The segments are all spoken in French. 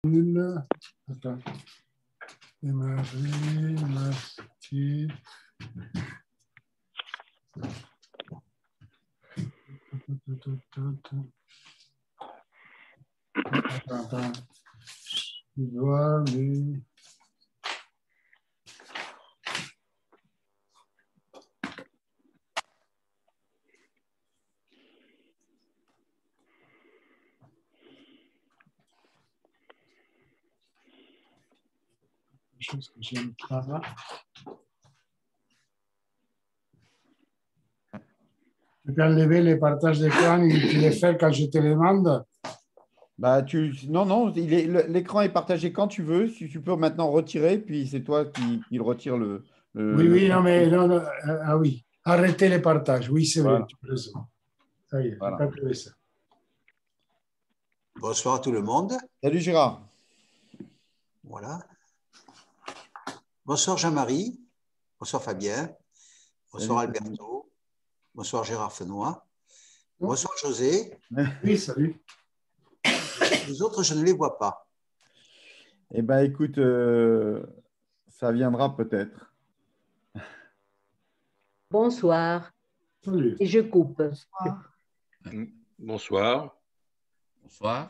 Attends. Marie, Marty. Attends. Il doit, mais... Chose que j'aime pas. Tu peux enlever les partages d'écran et tu les fais quand je te demande. Bah, non, l'écran est partagé quand tu veux. Si tu peux maintenant retirer, puis c'est toi qui le retire Oui, non, mais non, ah oui. Arrêtez les partages. Oui, c'est vrai, tu as raison. Ça y est, voilà. j'ai calculé ça. Bonsoir à tout le monde. Salut Gérard. Voilà. Bonsoir Jean-Marie. Bonsoir Fabien. Bonsoir Salut. Alberto. Bonsoir Gérard Fenois. Bonsoir José. Oui, salut. Les autres, je ne les vois pas. Eh bien, écoute, ça viendra peut-être. Bonsoir. Salut. Et je coupe. Bonsoir. Bonsoir.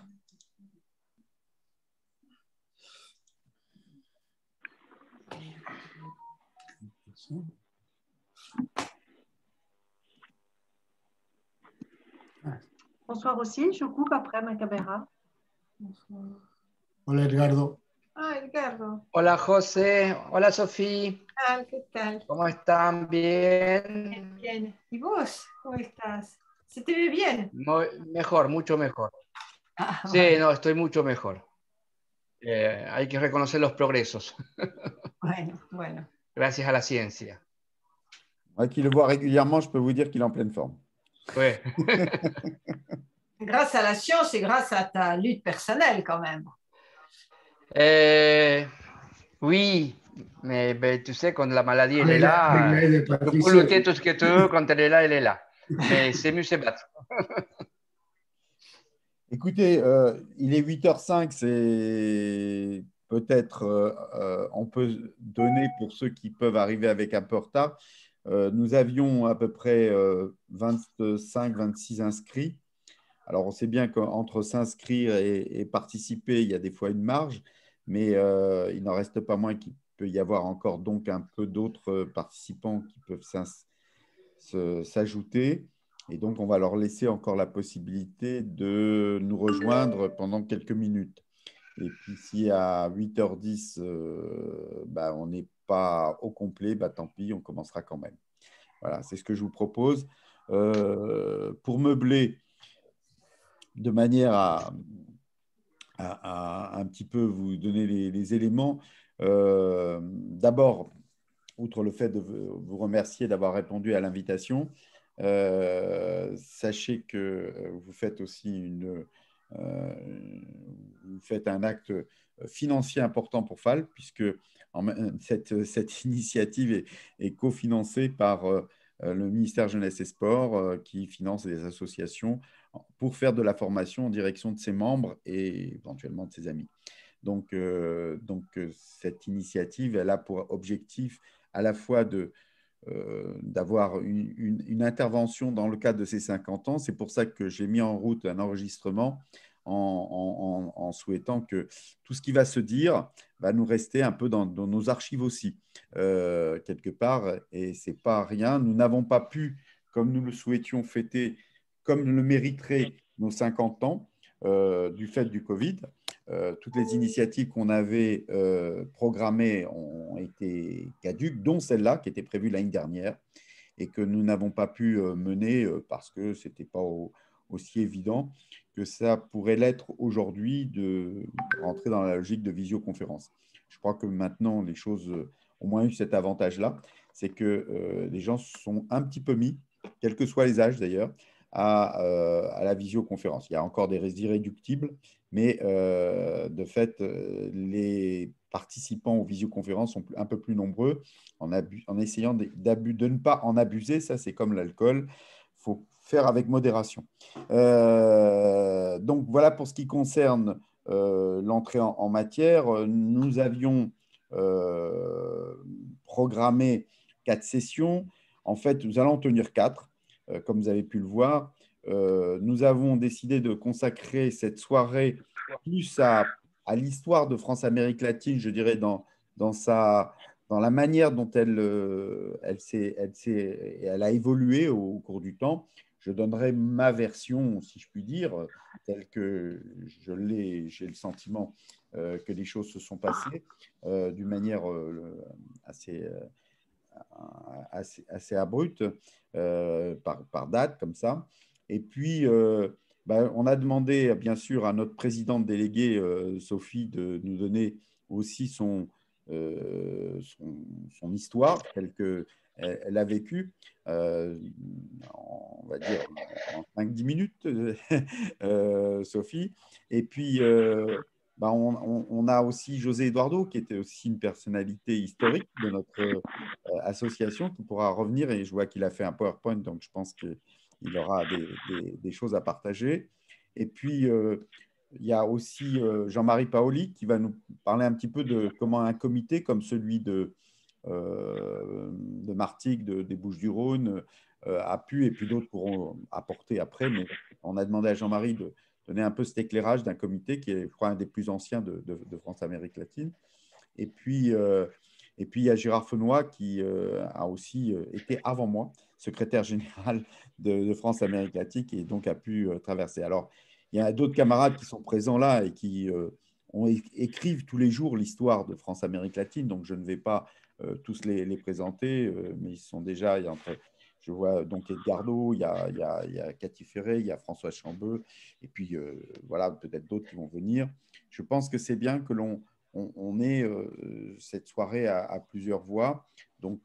Bonsoir aussi, je coupe après ma caméra. Bonsoir. Hola, Edgardo. Ah, Edgardo. Hola José, hola Sofía. ¿Qué tal? ¿Cómo están? ¿Bien? Bien. ¿Y vos? ¿Cómo estás? ¿Se te ve bien? Mejor, mucho mejor. Ah, Sí, bueno. no, estoy mucho mejor. Hay que reconocer los progresos. Bueno. Gracias a la ciencia. Moi qui le vois régulièrement, je peux vous dire qu'il est en pleine forme. Ouais. Grâce à la science et grâce à ta lutte personnelle quand même. Oui, mais tu sais, quand la maladie elle est là, Avec l'aide de tu peux Patricia. lutter tout ce que tu veux, quand elle est là. Mais c'est mieux se battre. Écoutez, il est 8h05, c'est peut-être, on peut donner pour ceux qui peuvent arriver avec un peu de retard. Nous avions à peu près 25-26 inscrits. Alors, on sait bien qu'entre s'inscrire et participer, il y a des fois une marge, mais il n'en reste pas moins qu'il peut y avoir encore donc un peu d'autres participants qui peuvent s'ajouter. Et donc, on va leur laisser encore la possibilité de nous rejoindre pendant quelques minutes. Et puis, si à 8h10, on n'est pas au complet, tant pis, on commencera quand même. Voilà, c'est ce que je vous propose. Pour meubler, de manière à un petit peu vous donner les éléments, d'abord, outre le fait de vous remercier d'avoir répondu à l'invitation, sachez que vous faites aussi vous faites un acte financier important pour FAL, puisque cette initiative est cofinancée par le ministère Jeunesse et Sport, qui finance des associations pour faire de la formation en direction de ses membres et éventuellement de ses amis. Donc cette initiative, elle a pour objectif à la fois d'avoir une intervention dans le cadre de ces 50 ans. C'est pour ça que j'ai mis en route un enregistrement en souhaitant que tout ce qui va se dire va nous rester un peu dans nos archives aussi, quelque part. Et ce n'est pas rien. Nous n'avons pas pu, comme nous le souhaitions, fêter comme le mériteraient nos 50 ans du fait du Covid. Toutes les initiatives qu'on avait programmées ont été caduques, dont celle-là qui était prévue l'année dernière et que nous n'avons pas pu mener parce que ce n'était pas aussi évident que ça pourrait l'être aujourd'hui de rentrer dans la logique de visioconférence. Je crois que maintenant, les choses ont moins eu cet avantage-là, c'est que les gens sont un petit peu mis, quels que soient les âges d'ailleurs, à la visioconférence. Il y a encore des irréductibles, mais de fait, les participants aux visioconférences sont un peu plus nombreux en essayant de ne pas en abuser. Ça, c'est comme l'alcool. Il faut faire avec modération. Donc, voilà pour ce qui concerne l'entrée en matière. Nous avions programmé 4 sessions. En fait, nous allons en tenir 4, comme vous avez pu le voir. Nous avons décidé de consacrer cette soirée plus à l'histoire de France-Amérique latine, je dirais, dans la manière dont elle a évolué au cours du temps. Je donnerai ma version, si je puis dire, telle que j'ai le sentiment que les choses se sont passées d'une manière assez abrupte, par date, comme ça. Et puis, on a demandé, bien sûr, à notre présidente déléguée, Sophie, de nous donner aussi son histoire, telle qu'elle a vécue, on va dire en 5-10 minutes, Sophie. Et puis, on a aussi José Eduardo, qui était aussi une personnalité historique de notre association, qui pourra revenir, et je vois qu'il a fait un PowerPoint, donc je pense qu'il aura des choses à partager. Et puis, il y a aussi Jean-Marie Paoli qui va nous parler un petit peu de comment un comité comme celui de Martigues, des Bouches-du-Rhône, a pu, et puis d'autres pourront apporter après, mais on a demandé à Jean-Marie de donner un peu cet éclairage d'un comité qui est, je crois, un des plus anciens de France-Amérique latine. Et puis, il y a Gérard Fenoy qui a aussi été, avant moi, secrétaire général de France-Amérique latine et donc a pu traverser. Alors, il y a d'autres camarades qui sont présents là et qui écrivent tous les jours l'histoire de France-Amérique latine, donc je ne vais pas tous les présenter, mais ils sont déjà, je vois donc Edgardo, il y a Cathy Ferré, il y a François Chambeux, et puis voilà, peut-être d'autres qui vont venir. Je pense que c'est bien que on ait cette soirée à plusieurs voix, donc,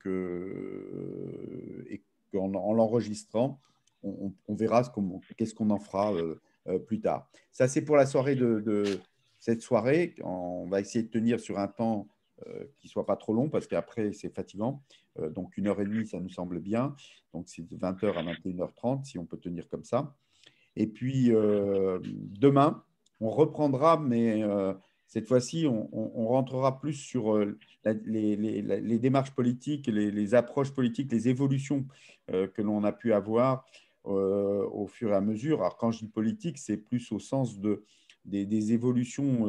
et qu'en l'enregistrant, on verra qu'est-ce qu'on en fera plus tard. Ça, c'est pour la soirée de cette soirée. On va essayer de tenir sur un temps qui ne soit pas trop long, parce qu'après, c'est fatigant. Donc, 1h30, ça nous semble bien. Donc, c'est de 20h à 21h30, si on peut tenir comme ça. Et puis, demain, on reprendra, mais cette fois-ci, on rentrera plus sur les démarches politiques, les approches politiques, les évolutions que l'on a pu avoir au fur et à mesure. Alors, quand je dis politique, c'est plus au sens des évolutions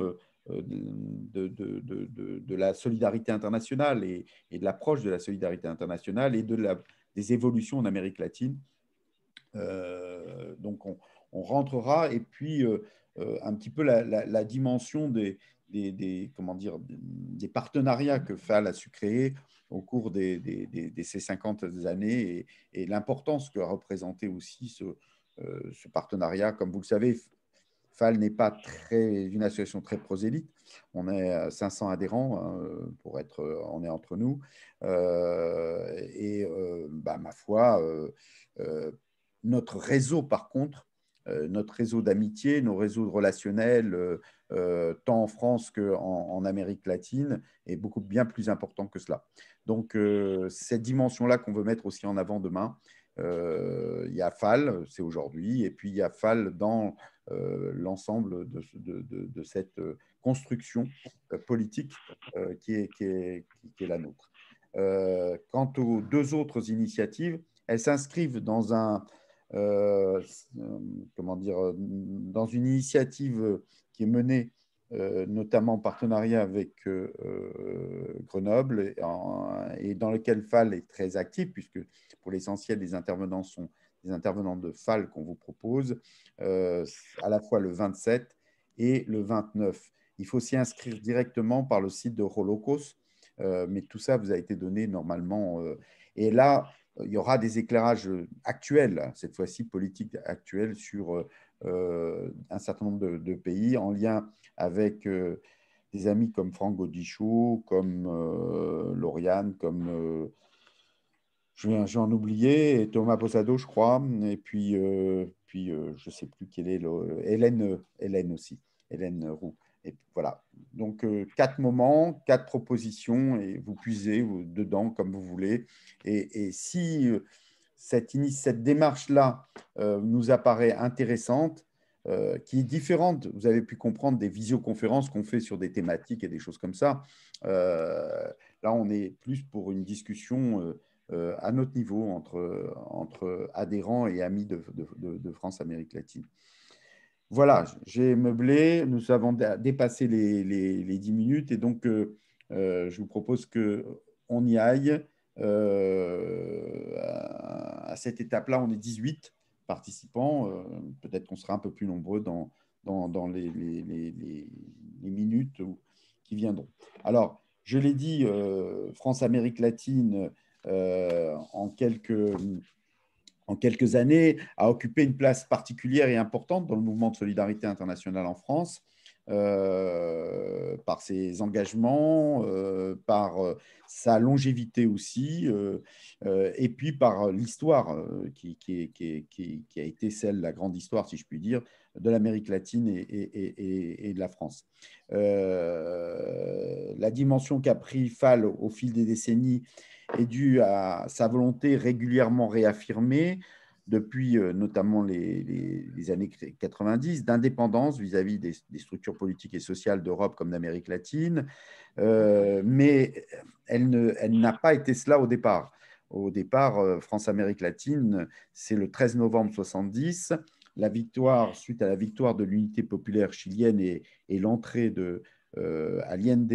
de la solidarité internationale et de l'approche de la solidarité internationale et des évolutions en Amérique latine. Donc, on rentrera, et puis un petit peu la dimension comment dire, des partenariats que FAL a su créer au cours de ces 50 années et l'importance que a représenté aussi ce partenariat. Comme vous le savez, FAL n'est pas une association très prosélyte. On est 500 adhérents, hein, on est entre nous. Ma foi, notre réseau, par contre, notre réseau d'amitié, nos réseaux relationnels, tant en France qu'en Amérique latine, est bien plus important que cela. Donc, cette dimension-là qu'on veut mettre aussi en avant demain, il y a FAL, c'est aujourd'hui, et puis il y a FAL dans l'ensemble de cette construction politique qui est la nôtre. Quant aux 2 autres initiatives, elles s'inscrivent dans dans une initiative qui est menée notamment en partenariat avec Grenoble et dans lequel FAL est très actif, puisque pour l'essentiel, les intervenants sont des intervenants de FAL qu'on vous propose, à la fois le 27 et le 29. Il faut s'y inscrire directement par le site de Holocaust, mais tout ça vous a été donné normalement. Et là, il y aura des éclairages actuels, cette fois-ci politiques actuels, sur un certain nombre de pays en lien avec des amis comme Franck Godichaud, comme Lauriane, comme je vais en oublier, et Thomas Posado, je crois, et puis je ne sais plus quelle est Hélène aussi, Hélène Roux. Et voilà. Donc, 4 moments, 4 propositions, et vous puisez dedans comme vous voulez. Et si cette démarche-là nous apparaît intéressante, qui est différente, vous avez pu comprendre, des visioconférences qu'on fait sur des thématiques et des choses comme ça. Là, on est plus pour une discussion à notre niveau entre adhérents et amis de France-Amérique latine. Voilà, j'ai meublé, nous avons dépassé les 10 minutes et donc je vous propose qu'on y aille. À cette étape-là, on est 18 participants. Peut-être qu'on sera un peu plus nombreux dans les minutes qui viendront. Alors, je l'ai dit, France-Amérique latine, en quelques années, a occupé une place particulière et importante dans le mouvement de solidarité internationale en France, par ses engagements, par sa longévité aussi, et puis par l'histoire qui a été celle, la grande histoire, si je puis dire, de l'Amérique latine et de la France. La dimension qu'a pris FAL au fil des décennies est due à sa volonté régulièrement réaffirmée depuis notamment les années 90 d'indépendance vis-à-vis des structures politiques et sociales d'Europe comme d'Amérique latine, mais elle n'a pas été cela au départ. Au départ, France-Amérique latine, c'est le 13 novembre 1970, la victoire, suite à la victoire de l'unité populaire chilienne et l'entrée de Allende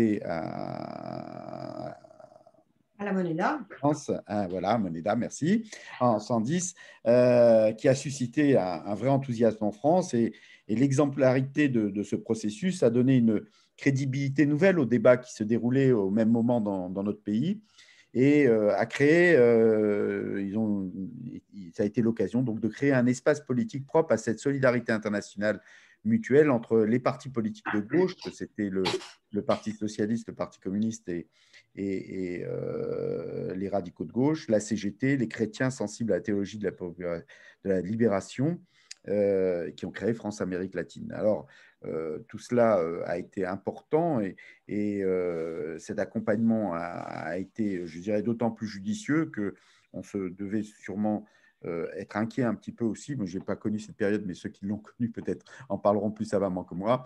à la Moneda. Voilà, Moneda, merci, en 110, qui a suscité un vrai enthousiasme en France. Et l'exemplarité de ce processus a donné une crédibilité nouvelle au débat qui se déroulait au même moment dans notre pays et a créé, ça a été l'occasion donc de créer un espace politique propre à cette solidarité internationale mutuelle entre les partis politiques de gauche, que c'était le Parti socialiste, le Parti communiste et les radicaux de gauche, la CGT, les chrétiens sensibles à la théologie de la libération, qui ont créé France-Amérique latine. Alors, tout cela a été important et cet accompagnement a été, je dirais, d'autant plus judicieux qu'on se devait sûrement être inquiet un petit peu aussi. Moi, je n'ai pas connu cette période, mais ceux qui l'ont connue peut-être en parleront plus savamment que moi.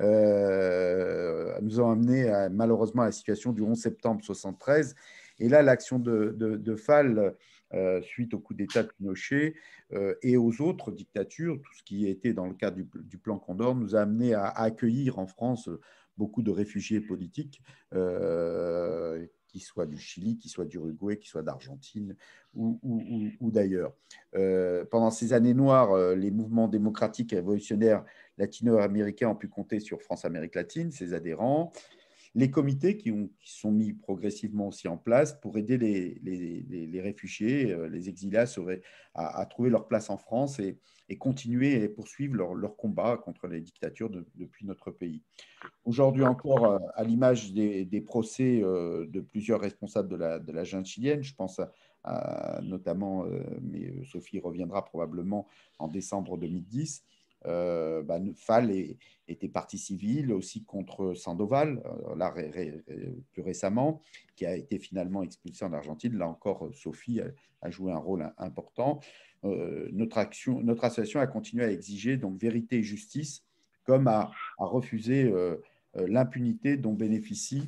Nous ont amené malheureusement à la situation du 11 septembre 1973. Et là, l'action de FAL, suite au coup d'État de Pinochet et aux autres dictatures, tout ce qui était dans le cadre du plan Condor, nous a amené à accueillir en France beaucoup de réfugiés politiques, qui soient du Chili, qui soient d'Uruguay, qui soient d'Argentine ou d'ailleurs. Pendant ces années noires, les mouvements démocratiques et révolutionnaires latino-américains ont pu compter sur France-Amérique latine, ses adhérents, les comités qui sont mis progressivement aussi en place pour aider les réfugiés, les exilés à trouver leur place en France et continuer et poursuivre leur combat contre les dictatures depuis notre pays. Aujourd'hui encore, à l'image des procès de plusieurs responsables de la junte chilienne, je pense notamment, mais Sophie reviendra probablement en décembre 2010, FAL était partie civile aussi contre Sandoval, là, plus récemment, qui a été finalement expulsé en Argentine. Là encore, Sophie a joué un rôle important. Notre association a continué à exiger donc vérité et justice, comme à refuser l'impunité dont bénéficient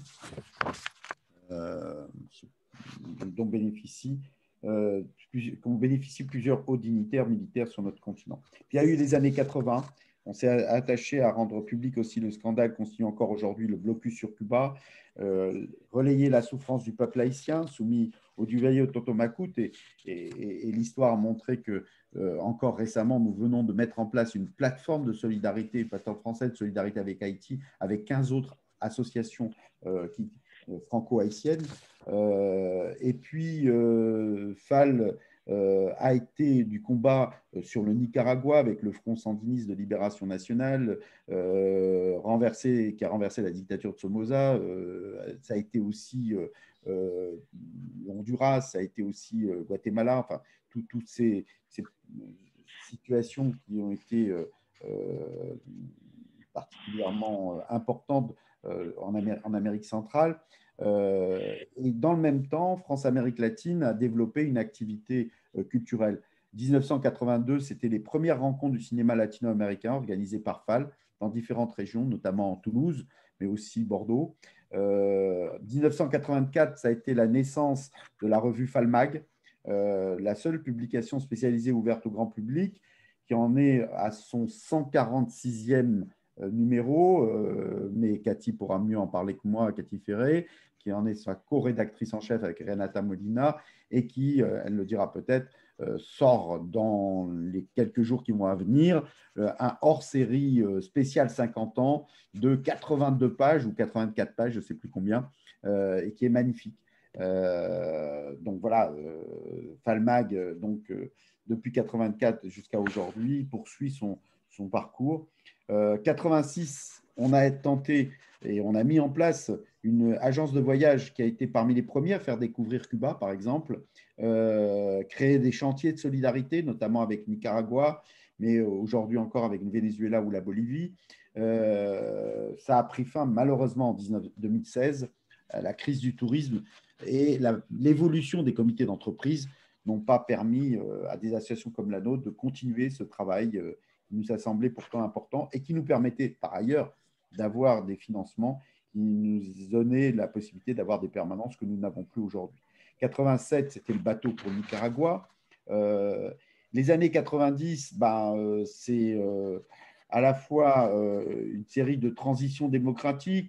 plusieurs hauts dignitaires militaires sur notre continent. Puis il y a eu les années 80. On s'est attaché à rendre public aussi le scandale constitue encore aujourd'hui le blocus sur Cuba, relayer la souffrance du peuple haïtien soumis au Duveillé Totomacout et l'histoire a montré que encore récemment, nous venons de mettre en place une plateforme de solidarité, une plateforme française de solidarité avec Haïti, avec 15 autres associations franco-haïtiennes. Et puis, FAL a été du combat sur le Nicaragua avec le Front sandiniste de libération nationale, qui a renversé la dictature de Somoza. Ça a été aussi Honduras, ça a été aussi Guatemala, enfin, toutes ces situations qui ont été particulièrement importantes en Amérique centrale. Et dans le même temps, France-Amérique latine a développé une activité culturelle 1982, c'était les premières rencontres du cinéma latino-américain organisées par FAL dans différentes régions, notamment Toulouse, mais aussi Bordeaux. 1984, ça a été la naissance de la revue FALMAG, la seule publication spécialisée ouverte au grand public, qui en est à son 146e numéro, mais Cathy pourra mieux en parler que moi, Cathy Ferré, qui en est sa co-rédactrice en chef avec Renata Molina, et qui, elle le dira peut-être, sort dans les quelques jours qui vont à venir un hors-série spécial 50 ans de 82 pages ou 84 pages, je ne sais plus combien, et qui est magnifique. Donc voilà, FALMAG, depuis 84 jusqu'à aujourd'hui, poursuit son parcours. 86, on a tenté et on a mis en place une agence de voyage qui a été parmi les premiers à faire découvrir Cuba, par exemple, créer des chantiers de solidarité, notamment avec Nicaragua, mais aujourd'hui encore avec le Venezuela ou la Bolivie. Ça a pris fin malheureusement en 2016. La crise du tourisme et l'évolution des comités d'entreprise n'ont pas permis à des associations comme la nôtre de continuer ce travail qui nous a semblé pourtant important et qui nous permettait par ailleurs d'avoir des financements qui nous donnaient la possibilité d'avoir des permanences que nous n'avons plus aujourd'hui. 87, c'était le bateau pour le Nicaragua. Les années 90, c'est à la fois une série de transitions démocratiques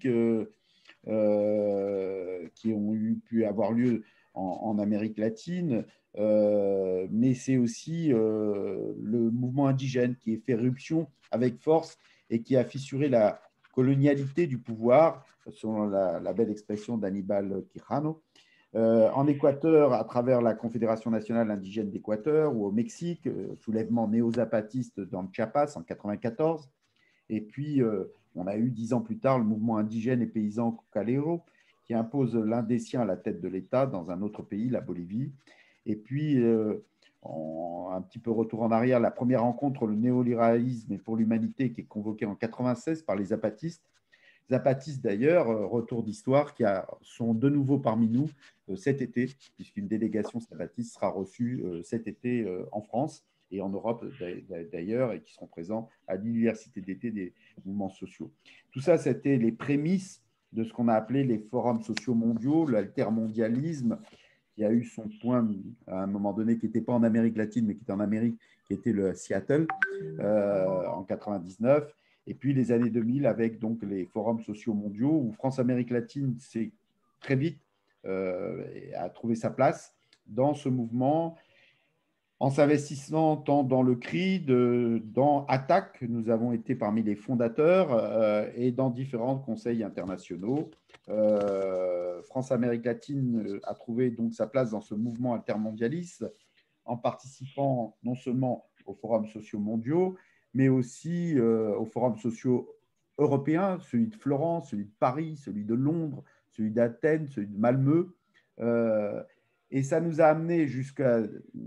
qui ont pu avoir lieu en Amérique latine, mais c'est aussi le mouvement indigène qui a fait éruption avec force et qui a fissuré la colonialité du pouvoir, selon la belle expression d'Aníbal Quijano. En Équateur, à travers la Confédération nationale indigène d'Équateur, ou au Mexique, soulèvement néo-zapatiste dans le Chiapas en 1994. Et puis, on a eu 10 ans plus tard le mouvement indigène et paysan Cocalero, qui impose l'un des siens à la tête de l'État dans un autre pays, la Bolivie. Et puis, un petit peu retour en arrière, la première rencontre, le néolibéralisme et pour l'humanité, qui est convoquée en 1996 par les zapatistes. Zapatistes, d'ailleurs, retour d'histoire, qui sont de nouveau parmi nous cet été, puisqu'une délégation zapatiste sera reçue cet été en France et en Europe d'ailleurs, et qui seront présents à l'université d'été des mouvements sociaux. Tout ça, c'était les prémices de ce qu'on a appelé les forums sociaux mondiaux, l'altermondialisme, qui a eu son point à un moment donné, qui n'était pas en Amérique latine, mais qui était en Amérique, qui était le Seattle en 99. Et puis les années 2000 avec donc les forums sociaux mondiaux, où France-Amérique latine s'est très vite a trouvé sa place dans ce mouvement, en s'investissant tant dans le CRI, dans ATTAC, nous avons été parmi les fondateurs, et dans différents conseils internationaux. France-Amérique latine a trouvé donc sa place dans ce mouvement altermondialiste, en participant non seulement aux forums sociaux mondiaux, mais aussi aux forums sociaux européens, celui de Florence, celui de Paris, celui de Londres, celui d'Athènes, celui de Malmö. Et ça nous a amené jusqu'à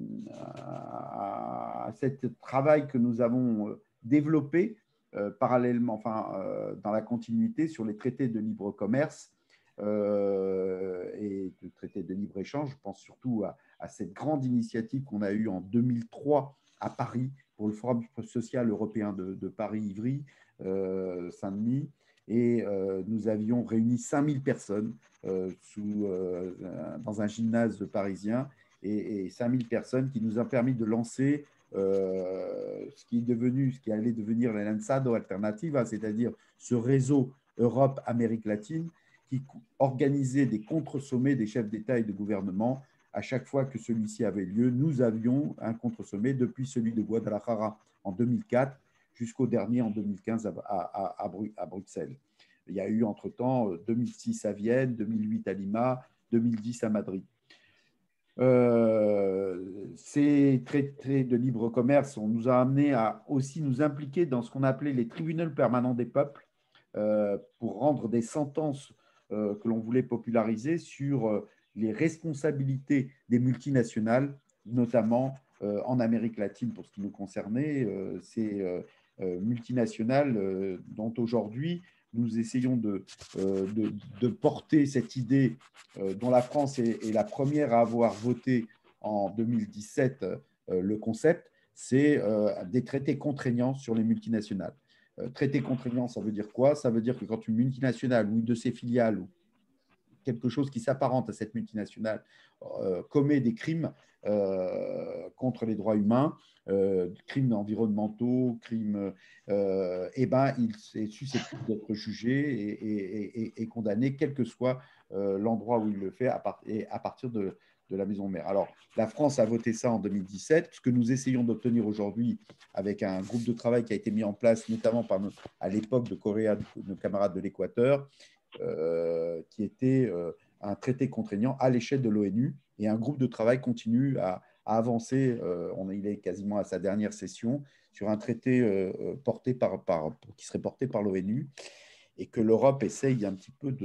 ce travail que nous avons développé parallèlement, dans la continuité sur les traités de libre commerce et de traités de libre échange. Je pense surtout à cette grande initiative qu'on a eue en 2003 à Paris pour le Forum social européen de Paris-Ivry, Saint-Denis. Et nous avions réuni 5000 personnes dans un gymnase parisien, et 5000 personnes qui nous ont permis de lancer ce qui allait devenir la Lanzado Alternativa, c'est-à-dire ce réseau Europe-Amérique latine qui organisait des contre-sommets des chefs d'État et de gouvernement. À chaque fois que celui-ci avait lieu, nous avions un contre-sommet, depuis celui de Guadalajara en 2004 jusqu'au dernier en 2015 à Bruxelles. Il y a eu entre-temps 2006 à Vienne, 2008 à Lima, 2010 à Madrid. Ces traités de libre commerce, on nous a amené à aussi nous impliquer dans ce qu'on appelait les tribunaux permanents des peuples pour rendre des sentences que l'on voulait populariser sur les responsabilités des multinationales, notamment en Amérique latine pour ce qui nous concernait, ces multinationales dont aujourd'hui nous essayons de porter cette idée dont la France est la première à avoir voté en 2017 le concept, c'est des traités contraignants sur les multinationales. Traité contraignant, ça veut dire quoi? Ça veut dire que quand une multinationale ou une de ses filiales ou quelque chose qui s'apparente à cette multinationale commet des crimes contre les droits humains, crimes environnementaux, crimes, il est susceptible d'être jugé et condamné, quel que soit l'endroit où il le fait, à partir de la maison mère. Alors, la France a voté ça en 2017. Ce que nous essayons d'obtenir aujourd'hui avec un groupe de travail qui a été mis en place, notamment à l'époque de Correa, nos camarades de l'Équateur, qui était un traité contraignant à l'échelle de l'ONU. Et un groupe de travail continue à avancer. Il est quasiment à sa dernière session sur un traité qui serait porté par l'ONU et que l'Europe essaye un petit peu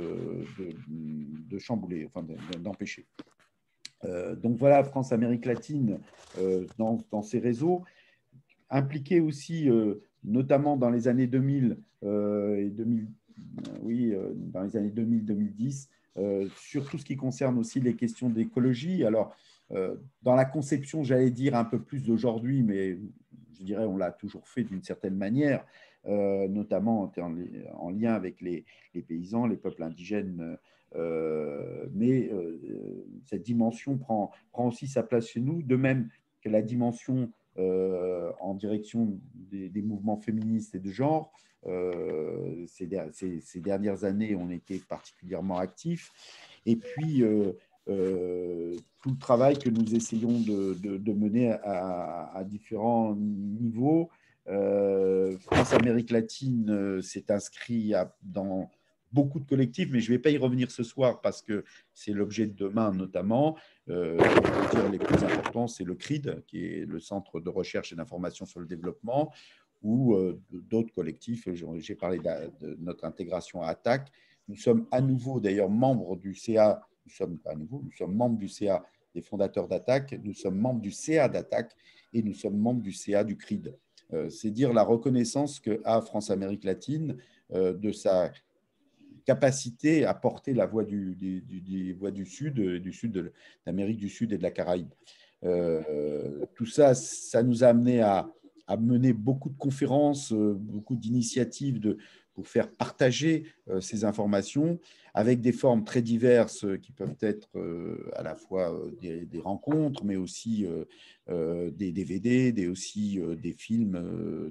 de chambouler, enfin d'empêcher. Donc voilà, France-Amérique latine dans ces réseaux, impliqués aussi notamment dans les années 2000 et 2000, dans les années 2000-2010, sur tout ce qui concerne aussi les questions d'écologie. Alors, dans la conception, j'allais dire un peu plus d'aujourd'hui, mais je dirais on l'a toujours fait d'une certaine manière, notamment en lien avec les paysans, les peuples indigènes. Mais cette dimension prend aussi sa place chez nous, de même que la dimension en direction des mouvements féministes et de genre. Ces dernières années, on était particulièrement actifs. Et puis, tout le travail que nous essayons de mener à différents niveaux. France-Amérique latine s'est inscrit dans beaucoup de collectifs, mais je ne vais pas y revenir ce soir parce que c'est l'objet de demain notamment. Les plus importants, c'est le CRID, qui est le Centre de recherche et d'information sur le développement, ou d'autres collectifs. J'ai parlé de notre intégration à ATTAC. Nous sommes à nouveau d'ailleurs membres du CA, nous sommes membres du CA des fondateurs d'ATTAC, nous sommes membres du CA d'ATTAC et nous sommes membres du CA du CRID. C'est dire la reconnaissance qu'a France-Amérique latine de sa capacité à porter la voix du Sud, d'Amérique du Sud et de la Caraïbe. Tout ça, ça nous a amené à mener beaucoup de conférences, beaucoup d'initiatives pour faire partager ces informations avec des formes très diverses qui peuvent être à la fois des rencontres, mais aussi des DVD, aussi des films,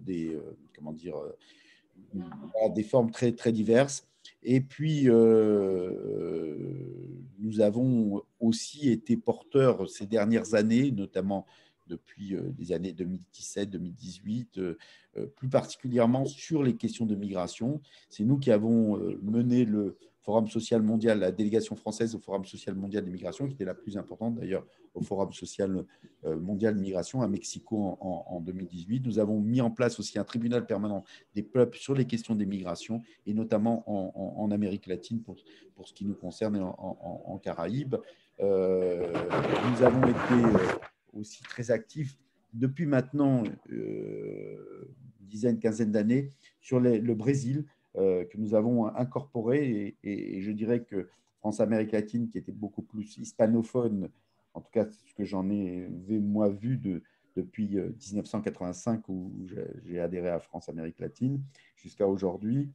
des formes très, très diverses. Et puis, nous avons aussi été porteurs ces dernières années, notamment depuis les années 2017-2018, plus particulièrement sur les questions de migration. C'est nous qui avons mené le Forum social mondial, la délégation française au Forum social mondial des migrations, qui était la plus importante d'ailleurs au Forum social mondial de migration à Mexico en 2018. Nous avons mis en place aussi un tribunal permanent des peuples sur les questions des migrations, et notamment en Amérique latine pour ce qui nous concerne, et en Caraïbes. Nous avons été aussi très actifs depuis maintenant une dizaine, quinzaine d'années sur le Brésil, que nous avons incorporé, et je dirais que France-Amérique latine, qui était beaucoup plus hispanophone, en tout cas ce que j'en ai moi vu depuis 1985 où j'ai adhéré à France-Amérique latine jusqu'à aujourd'hui,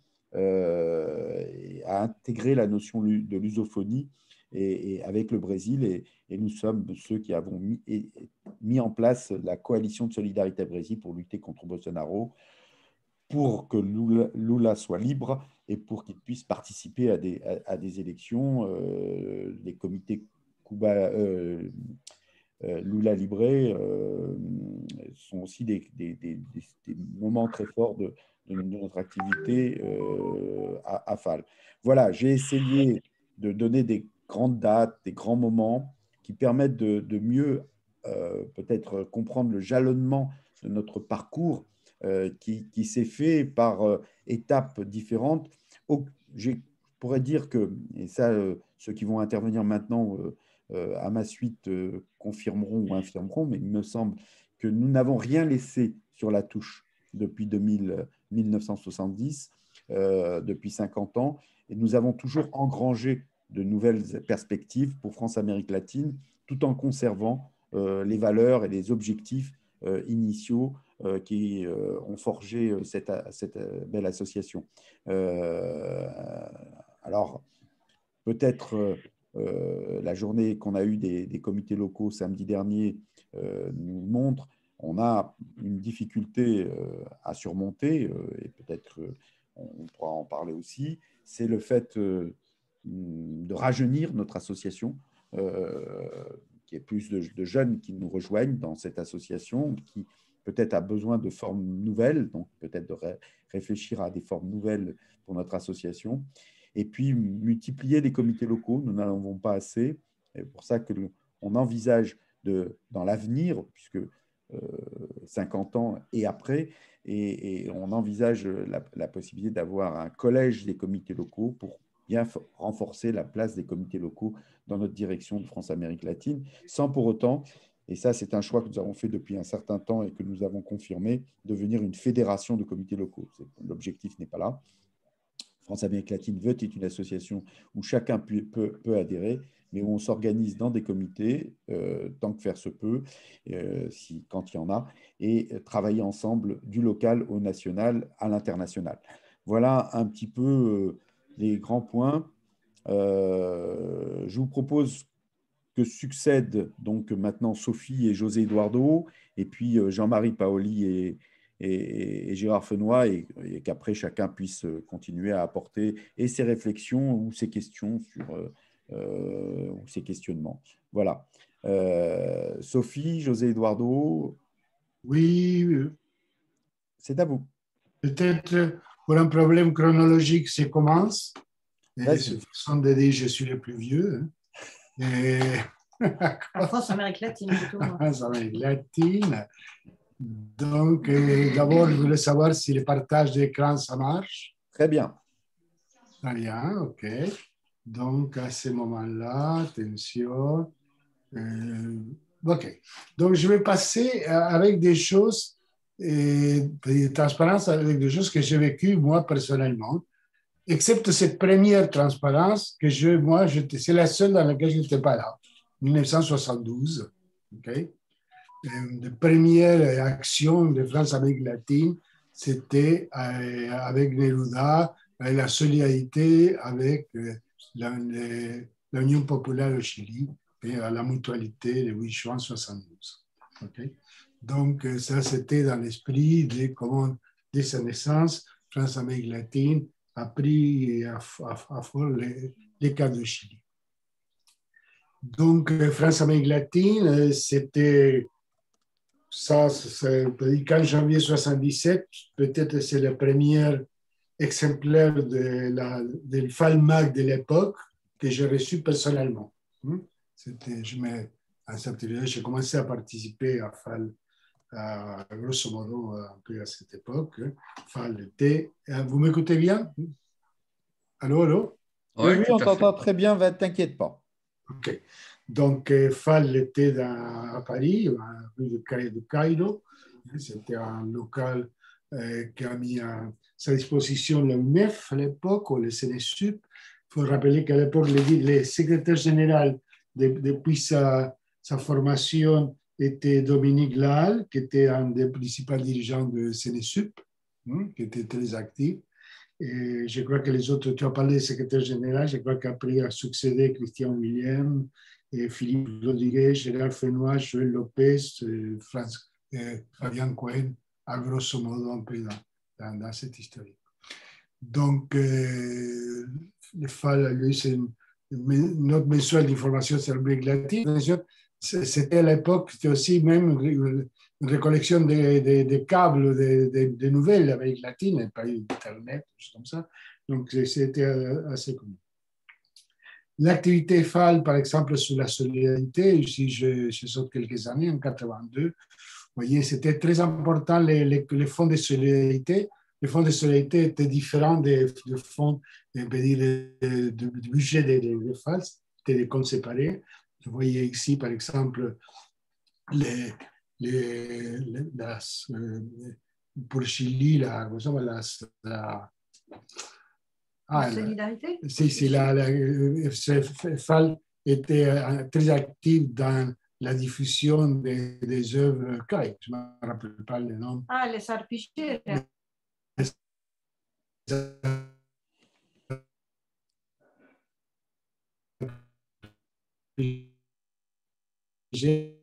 a intégré la notion de lusophonie et avec le Brésil, et nous sommes ceux qui avons mis en place la coalition de solidarité Brésil pour lutter contre Bolsonaro, pour que Lula soit libre et pour qu'il puisse participer à des élections. Les comités Lula Libre sont aussi des moments très forts de notre activité à FAL. Voilà, j'ai essayé de donner des grandes dates, des grands moments qui permettent de mieux peut-être comprendre le jalonnement de notre parcours qui s'est fait par étapes différentes. Je pourrais dire que, et ça, ceux qui vont intervenir maintenant à ma suite confirmeront ou infirmeront, mais il me semble que nous n'avons rien laissé sur la touche depuis 1970, depuis 50 ans, et nous avons toujours engrangé de nouvelles perspectives pour France-Amérique latine, tout en conservant les valeurs et les objectifs initiaux qui ont forgé cette belle association. Alors, peut-être la journée qu'on a eue des comités locaux samedi dernier nous montre on a une difficulté à surmonter, et peut-être on pourra en parler aussi, c'est le fait de rajeunir notre association, qu'il y ait plus de jeunes qui nous rejoignent dans cette association, qui peut-être a besoin de formes nouvelles, donc peut-être de réfléchir à des formes nouvelles pour notre association. Et puis, multiplier les comités locaux, nous n'en avons pas assez. C'est pour ça qu'on envisage dans l'avenir, puisque 50 ans et après, et on envisage la possibilité d'avoir un collège des comités locaux pour bien renforcer la place des comités locaux dans notre direction de France-Amérique latine, sans pour autant, et ça c'est un choix que nous avons fait depuis un certain temps et que nous avons confirmé, devenir une fédération de comités locaux. L'objectif n'est pas là. France-Amérique latine veut être une association où chacun peut adhérer, mais où on s'organise dans des comités, tant que faire se peut, quand il y en a, et travailler ensemble du local au national à l'international. Voilà un petit peu les grands points. Je vous propose que succèdent donc maintenant Sophie et José Eduardo, et puis Jean-Marie Paoli et Gérard Fenoy, et qu'après chacun puisse continuer à apporter et ses réflexions ou ses questions ou ses questionnements. Voilà. Sophie, José Eduardo. Oui. C'est à vous. Peut-être pour un problème chronologique, c'est commence. C'est une façon de dire je suis le plus vieux. La France-Amérique latine, plutôt. France-Amérique latine. Donc, d'abord, je voulais savoir si le partage d'écran, ça marche. Très bien. Très bien, OK. Donc, à ce moment-là, attention. OK. Donc, je vais passer avec des choses, de transparence avec des choses que j'ai vécues, moi, personnellement, excepte cette première transparence que c'est la seule dans laquelle je n'étais pas là, 1972. OK. La première action de France-Amérique latine, c'était avec Neruda, la solidarité avec l'Union populaire au Chili et à la mutualité le 8 juin 1972. Okay? Donc, ça, c'était dans l'esprit de comment, dès sa naissance, France-Amérique latine a pris à fond les cas du Chili. Donc, France-Amérique latine, c'était... Ça, c'est le 15 janvier 1977, peut-être c'est le premier exemplaire de FALMAC de l'époque que j'ai reçu personnellement. J'ai commencé à participer à FAL, grosso modo, un peu à cette époque. FAL était... Vous m'écoutez bien? Allô, allô? Oui, on t'entend très bien, ne t'inquiète pas. OK. Donc, FAL était à Paris, rue de Cairo. C'était un local qui a mis à sa disposition le MEF à l'époque, ou le CNSUP. Il faut rappeler qu'à l'époque, le secrétaire général, depuis sa formation, était Dominique Laal, qui était un des principaux dirigeants de CNSUP, qui était très actif. Et je crois que les autres, tu as parlé du secrétaire général, je crois qu'après a succédé Christian William, et Philippe Rodriguez, Gérard Fenoy, Joël Lopez, Fabian Cohen, à grosso modo un peu dans cette historique. Donc, le FAL, lui, c'est une note mensuelle d'information sur l'Amérique latine. C'était à l'époque, c'était aussi même une récollection de câbles, de nouvelles d'Amérique latine, pas Internet, choses comme ça. Donc, c'était assez commun. L'activité FAL, par exemple, sur la solidarité, ici, je saute quelques années, en 82, vous voyez, c'était très important, les fonds de solidarité. Les fonds de solidarité étaient différents des fonds, du budget des FAL, c'était des comptes séparés. Vous voyez ici, par exemple, pour Chili, la solidarité. Si, la FAL était très active dans la diffusion des œuvres grecques. Je ne me rappelle pas le nom. Ah, les arpichères. J'ai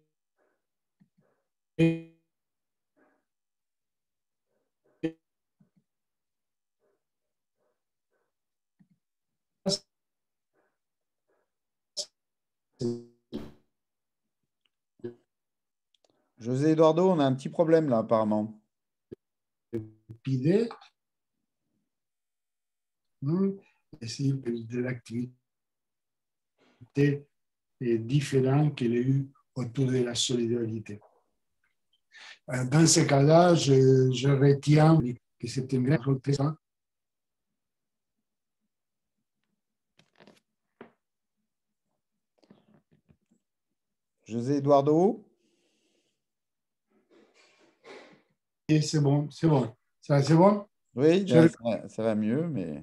José Eduardo, on a un petit problème là, apparemment. pidé, et c'est de l'activité différente qu'il y a eu autour de la solidarité. Dans ce cas-là, je retiens que c'était une grande protestant. José Eduardo? Et c'est bon, c'est bon. Ça, c'est bon? Oui, Je- ça va mieux, mais...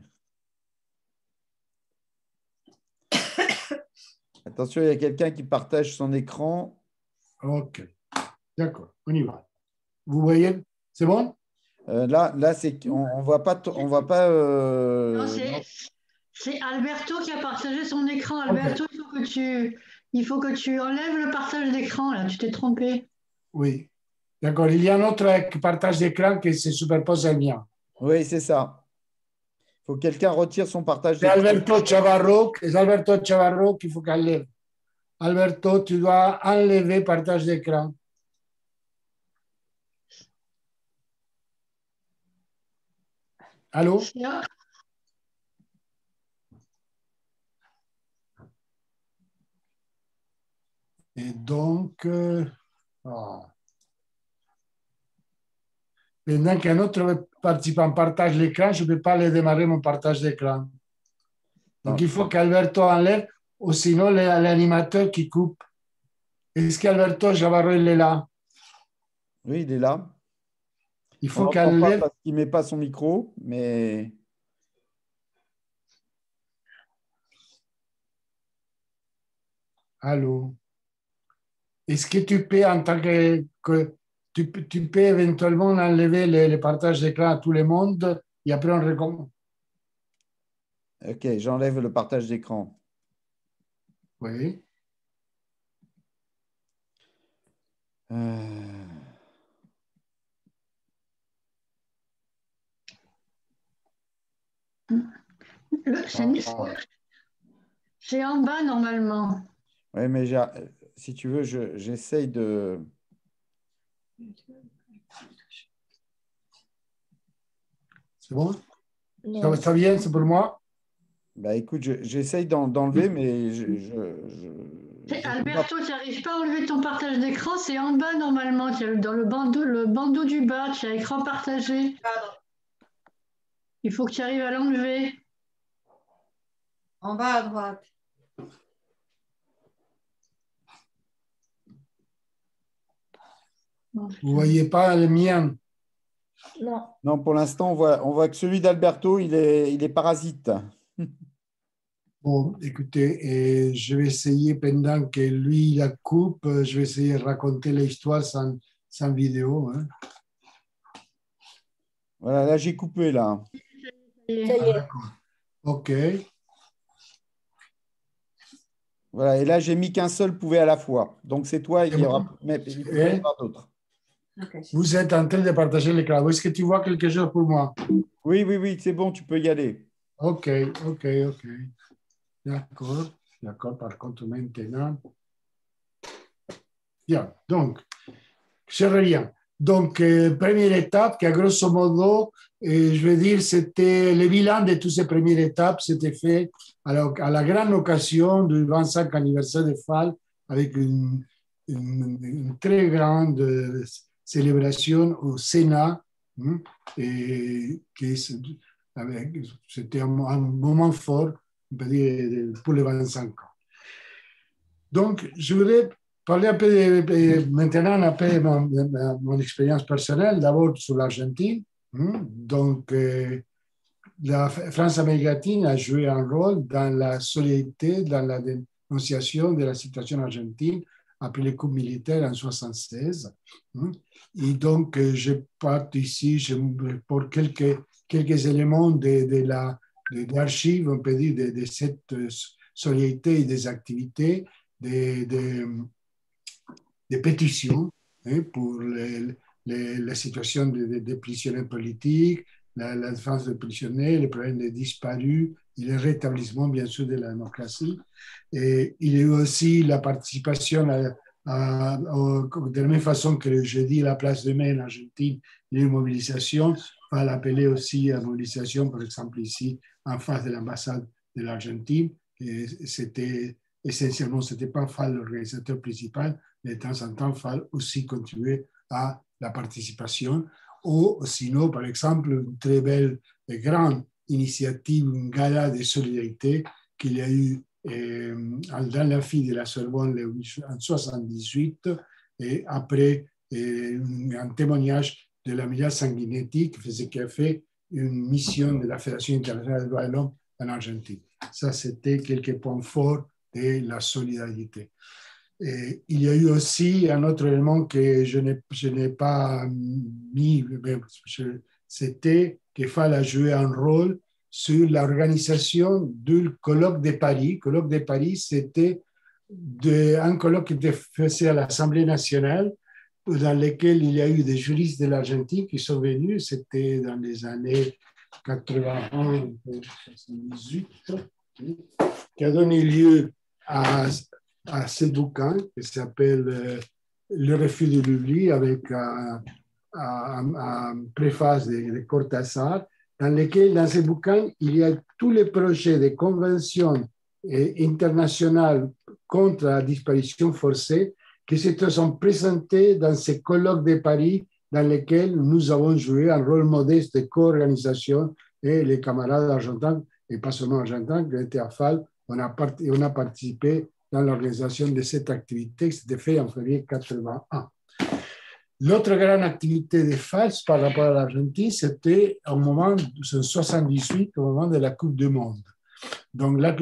Attention, il y a quelqu'un qui partage son écran. Ok, d'accord, on y va. Vous voyez, c'est bon? Là c'est, on voit pas, on voit pas. Non, c'est Alberto qui a partagé son écran. Alberto, il faut que tu enlèves le partage d'écran, là, tu t'es trompé. Oui, d'accord. Il y a un autre partage d'écran qui se superpose au mien. Oui, c'est ça. Il faut que quelqu'un retire son partage C'est d'écran. Alberto Chavarro qu'il faut qu'elle lève. Alberto, tu dois enlever partage d'écran. Allô? Et donc, pendant qu'un autre participant partage l'écran, je ne peux pas le démarrer mon partage d'écran. Donc, il faut qu'Alberto enlève, ou sinon l'animateur qui coupe. Est-ce qu'Alberto Chavarro, il est là? Oui, il est là. Il On faut n'entend qu'elle pas lève. parce qu'il ne met pas son micro, mais... Allô? Est-ce que tu peux, en tant que tu peux éventuellement enlever le partage d'écran à tout le monde et après on recommence? Ok, j'enlève le partage d'écran. Oui. C'est en bas, normalement. Oui, mais si tu veux, j'essaye de... C'est bon? Ça vient, c'est pour moi? Bah, écoute, j'essaye d'enlever, mais Alberto, tu n'arrives pas à enlever ton partage d'écran, c'est en bas normalement. Dans le bandeau du bas, tu as écran partagé. Il faut que tu arrives à l'enlever. En bas à droite. Vous ne voyez pas le mien? Non. Non, pour l'instant, on voit que celui d'Alberto, il est parasite. Bon, écoutez, je vais essayer, pendant que lui la coupe, je vais essayer de raconter l'histoire sans vidéo. Hein. Voilà, là, j'ai coupé, là. Ça y est. OK. Voilà, et là, j'ai mis qu'un seul pouvait à la fois. Donc, c'est toi, il y aura, mais il faut y avoir d'autres. Okay. Vous êtes en train de partager l'écran. Est-ce que tu vois quelque chose pour moi? Oui, c'est bon, tu peux y aller. OK. D'accord. Par contre, maintenant. Bien. Donc, je reviens. Donc, première étape, qui a grosso modo, je veux dire, c'était le bilan de toutes ces premières étapes, c'était fait à la grande occasion du 25 anniversaire de FAL, avec une très grande célébration au Sénat, et c'était un moment fort, on peut dire, pour les 25 ans. Donc, je voudrais parler un peu maintenant un peu de mon expérience personnelle, d'abord sur l'Argentine. Donc, la France-Amérique latine a joué un rôle dans la solidarité, dans la dénonciation de la situation argentine après les coups militaires en 1976. Et donc, je pars ici pour quelques éléments d'archives, on peut dire, de cette solidarité et des activités, des pétitions pour la situation des prisonniers politiques, la défense des prisonniers, les problèmes des disparus et le rétablissement, bien sûr, de la démocratie. Et il y a eu aussi la participation, de la même façon que le jeudi, la place de mai en Argentine, il y a eu une mobilisation. On va l'appeler aussi à mobilisation, par exemple, ici, en face de l'ambassade de l'Argentine. C'était essentiellement, ce n'était pas FAL l'organisateur principal, mais de temps en temps, FAL aussi contribuait à la participation. Ou sinon, par exemple, une très belle et grande initiative, une gala de solidarité qu'il y a eu dans l'amphi de la Sorbonne en 1978, et après un témoignage de l'amiral Sanguinetti qui a fait une mission de la Fédération internationale des droits de l'homme en Argentine. Ça, c'était quelques points forts de la solidarité. Et il y a eu aussi un autre élément que je n'ai pas mis, c'était qu'il fallait jouer un rôle sur l'organisation du colloque de Paris. Le colloque de Paris, c'était un colloque qui était fait à l'Assemblée nationale, dans lequel il y a eu des juristes de l'Argentine qui sont venus. C'était dans les années 81, 78, qui a donné lieu à ce bouquin qui s'appelle Le refus de l'oubli, avec un préface de Cortázar, dans ce bouquin, il y a tous les projets de conventions internationales contre la disparition forcée qui se sont présentés dans ce colloque de Paris, dans lequel nous avons joué un rôle modeste de co-organisation, et les camarades argentins, et pas seulement argentins, qui étaient à FAL, on a participé dans l'organisation de cette activité qui s'était faite en février 81. L'autre grande activité de FAL par rapport à l'Argentine, c'était au moment, en 1978, au moment de la Coupe du Monde. Donc, la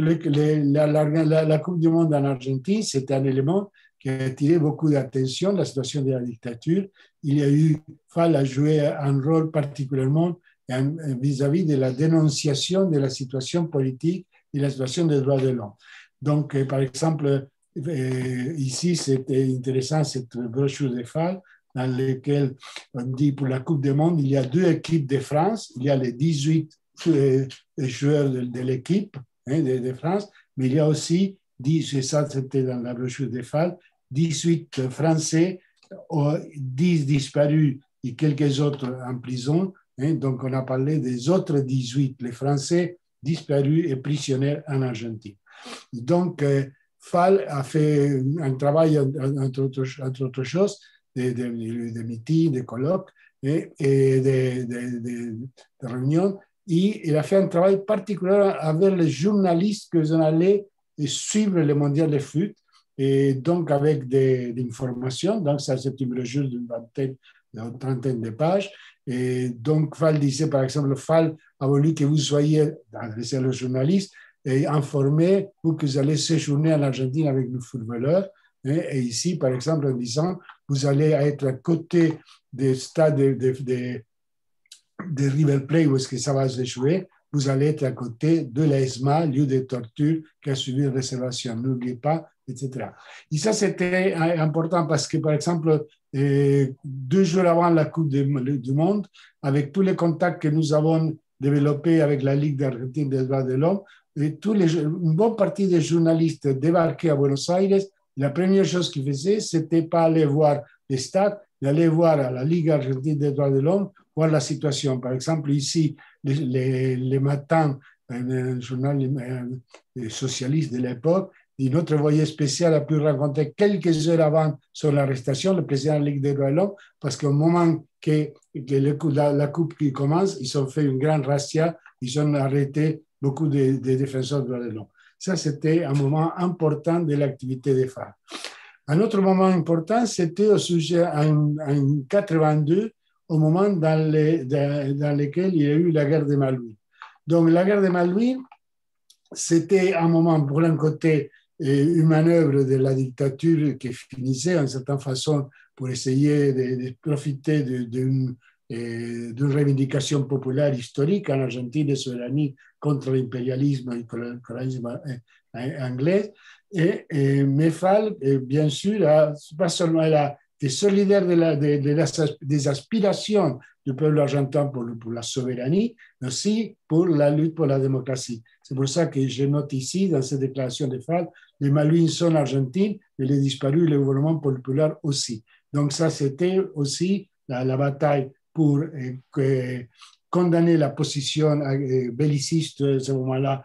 Coupe du Monde en Argentine, c'était un élément qui a attiré beaucoup d'attention, la situation de la dictature. Il y a eu, FAL a joué un rôle particulièrement vis-à-vis de la dénonciation de la situation politique et la situation des droits de l'homme. Donc, par exemple, ici, c'était intéressant, cette brochure de FAL, dans laquelle on dit pour la Coupe du Monde, il y a 2 équipes de France, il y a les 18 joueurs de l'équipe de France, mais il y a aussi, et ça c'était dans la brochure de FAL, 18 Français, 10 disparus et quelques autres en prison. Donc, on a parlé des autres 18, les Français disparus et prisonniers en Argentine. Donc, FAL a fait un travail, entre autres choses, de meetings, de colloques et de réunions. Et il a fait un travail particulier avec les journalistes qui sont allés suivre le mondial de foot, et donc avec des informations. Donc, ça, c'est une brochure d'une trentaine de pages. Et donc, FAL disait, par exemple, FAL a voulu que vous soyez, adressé aux journalistes, et informés pour que vous allez séjourner en Argentine avec nos footballeurs. Et ici, par exemple, en disant, vous allez être à côté des stades de River Plate où est-ce que ça va se jouer, vous allez être à côté de l'ESMA, lieu de torture qui a suivi une réservation. N'oubliez pas, etc. Et ça, c'était important parce que, par exemple, 2 jours avant la Coupe du Monde, avec tous les contacts que nous avons développés avec la Ligue d'Argentine des droits de l'homme, et une bonne partie des journalistes débarqués à Buenos Aires, la première chose qu'ils faisaient, ce n'était pas aller voir les stades, mais aller voir à la Ligue argentine des droits de l'homme, voir la situation. Par exemple, ici, les matins, un journal socialiste de l'époque, notre envoyé spécial a pu raconter quelques heures avant son arrestation, le président de la Ligue des droits de l'homme, parce qu'au moment que la coupe qui commence, ils ont fait une grande razzia, ils ont arrêté beaucoup de défenseurs des droits de l'homme. Ça, c'était un moment important de l'activité des FAL. Un autre moment important, c'était au sujet en 82, au moment dans lequel il y a eu la guerre de Malvies. Donc, la guerre de Malvies, c'était un moment, pour l'un côté, une manœuvre de la dictature qui finissait en certaine façon pour essayer de profiter d'une revendication populaire historique en Argentine de souveraineté contre l'impérialisme et le colonialisme anglais. Mais Fall, bien sûr, pas seulement elle a été solidaire des aspirations du peuple argentin pour la souveraineté, mais aussi pour la lutte pour la démocratie. C'est pour ça que je note ici, dans cette déclaration de Fall, les Malvines sont argentines, mais les disparus, le gouvernement populaire aussi. Donc ça, c'était aussi la bataille pour condamner la position belliciste à ce moment-là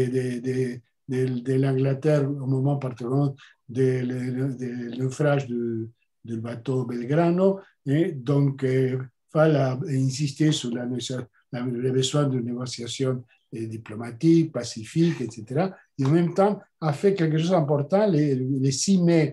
de l'Angleterre au moment particulièrement de naufrage du bateau Belgrano. Et donc, Fall a insisté sur le besoin de négociations diplomatiques, pacifiques, etc. Et en même temps, a fait quelque chose d'important le 6 mai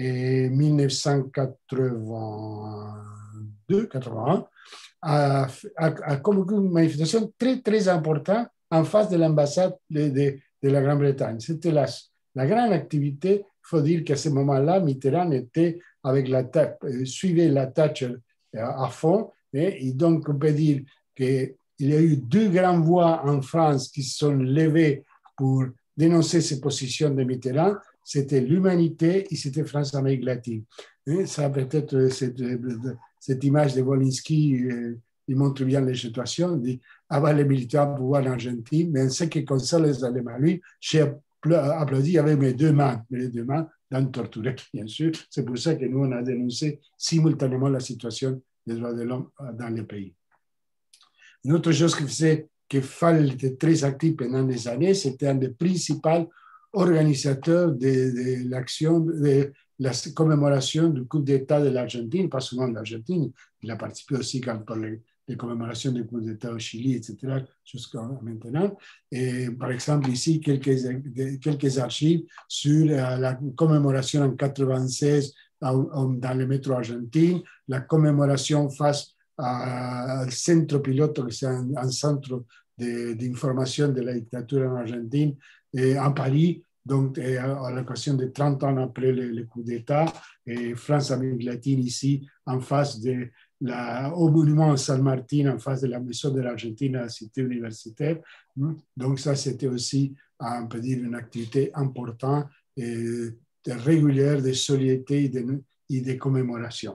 1982-81, a convoqué une manifestation très, très importante en face de l'ambassade de la Grande-Bretagne. C'était la grande activité. Il faut dire qu'à ce moment-là, Mitterrand était avec suivait la Thatcher à fond. Et donc, on peut dire qu'il y a eu deux grandes voix en France qui se sont levées pour dénoncer ces positions de Mitterrand. C'était l'Humanité et c'était France-Amérique latine. Et ça peut-être cette image de Wolinski, il montre bien les situations. Il dit, avant les militaires pouvoir en Argentine, mais en ce qui concerne les Malvines, j'ai applaudi avec mes deux mains dans torturé, bien sûr. C'est pour ça que nous, on a dénoncé simultanément la situation des droits de l'homme dans le pays. Une autre chose qui faisait que Fall était très actif pendant des années, c'était un des principaux organisateurs de l'action, de la commémoration du coup d'État de l'Argentine, pas seulement de l'Argentine, il a participé aussi pour les commémorations du coup d'État au Chili, etc., jusqu'à maintenant. Et par exemple, ici, quelques archives sur la commémoration en 1996 dans le métro argentin, la commémoration face al centro piloto, que c'est un centre d'information de la dictature en Argentine, en Paris, donc à l'occasion de 30 ans après le coup d'État, et France-Amérique latine ici, en face au monument San Martin, en face de la maison de l'Argentine à la cité universitaire. Donc ça, c'était aussi, on peut dire, une activité importante et régulière de solidarité et de commémoration.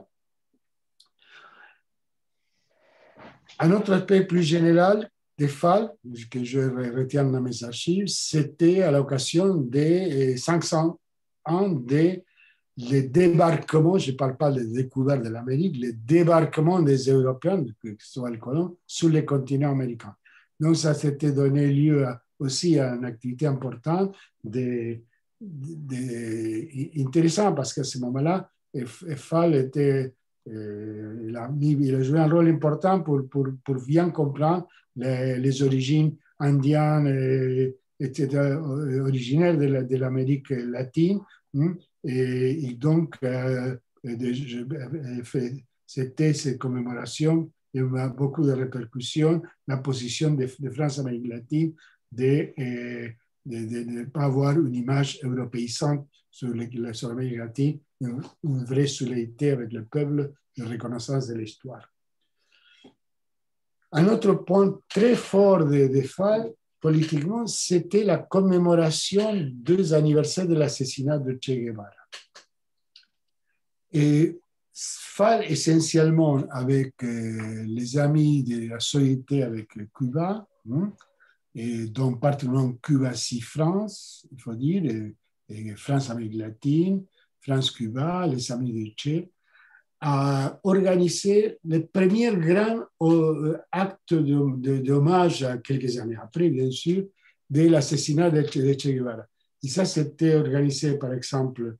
Un autre aspect plus général des Fall, que je retiens dans mes archives, c'était à l'occasion des 500 ans des débarquements, je ne parle pas des découvertes de l'Amérique, les débarquements des Européens, que ce soit les colons, sur les continents américains. Donc ça s'était donné lieu aussi à une activité importante, intéressante, parce qu'à ce moment-là, Fall était... il a joué un rôle important pour bien comprendre les origines indiennes, etc., originaires de l'Amérique latine. Et donc, c'était cette commémoration, il y a beaucoup de répercussions, la position de France-Amérique latine de ne pas avoir une image européisante sur l'Amérique latine, une vraie solidarité avec le peuple, de reconnaissance de l'histoire. Un autre point très fort de Fall, politiquement, c'était la commémoration des anniversaires de l'assassinat de Che Guevara. Et Fall, essentiellement, avec les amis de la solidarité avec Cuba, et dont particulièrement Cuba-France, il faut dire, et France-Amérique latine, France-Cuba, les amis de Che, a organisé le premier grand acte d'hommage, quelques années après, bien sûr, de l'assassinat de Che Guevara. Et ça, c'était organisé, par exemple,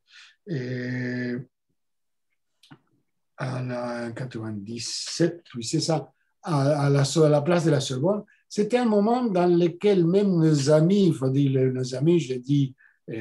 en 97, puis c'est ça, à la place de la Sorbonne. C'était un moment dans lequel même nos amis, il faut dire nos amis, je dis,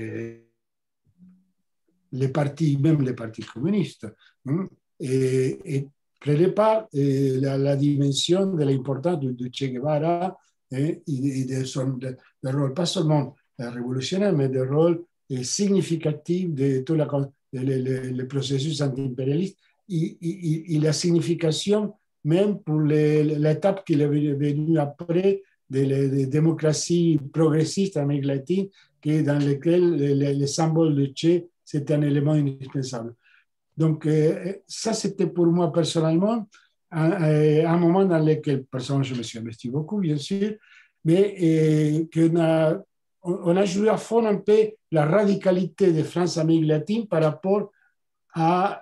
même les partis communistes, et prélèvent la dimension de l'importance de Che Guevara et de son rôle, pas seulement révolutionnaire, mais de rôle significative de tout le processus anti-impérialiste et la signification même pour l'étape qui est venue après des démocraties progressistes en Amérique latine, dans lesquelles le symbole de Che, c'était un élément indispensable. Donc, ça, c'était pour moi personnellement un moment dans lequel, personnellement, je me suis investi beaucoup, bien sûr, mais on a joué à fond un peu la radicalité de France-Amérique latine par rapport à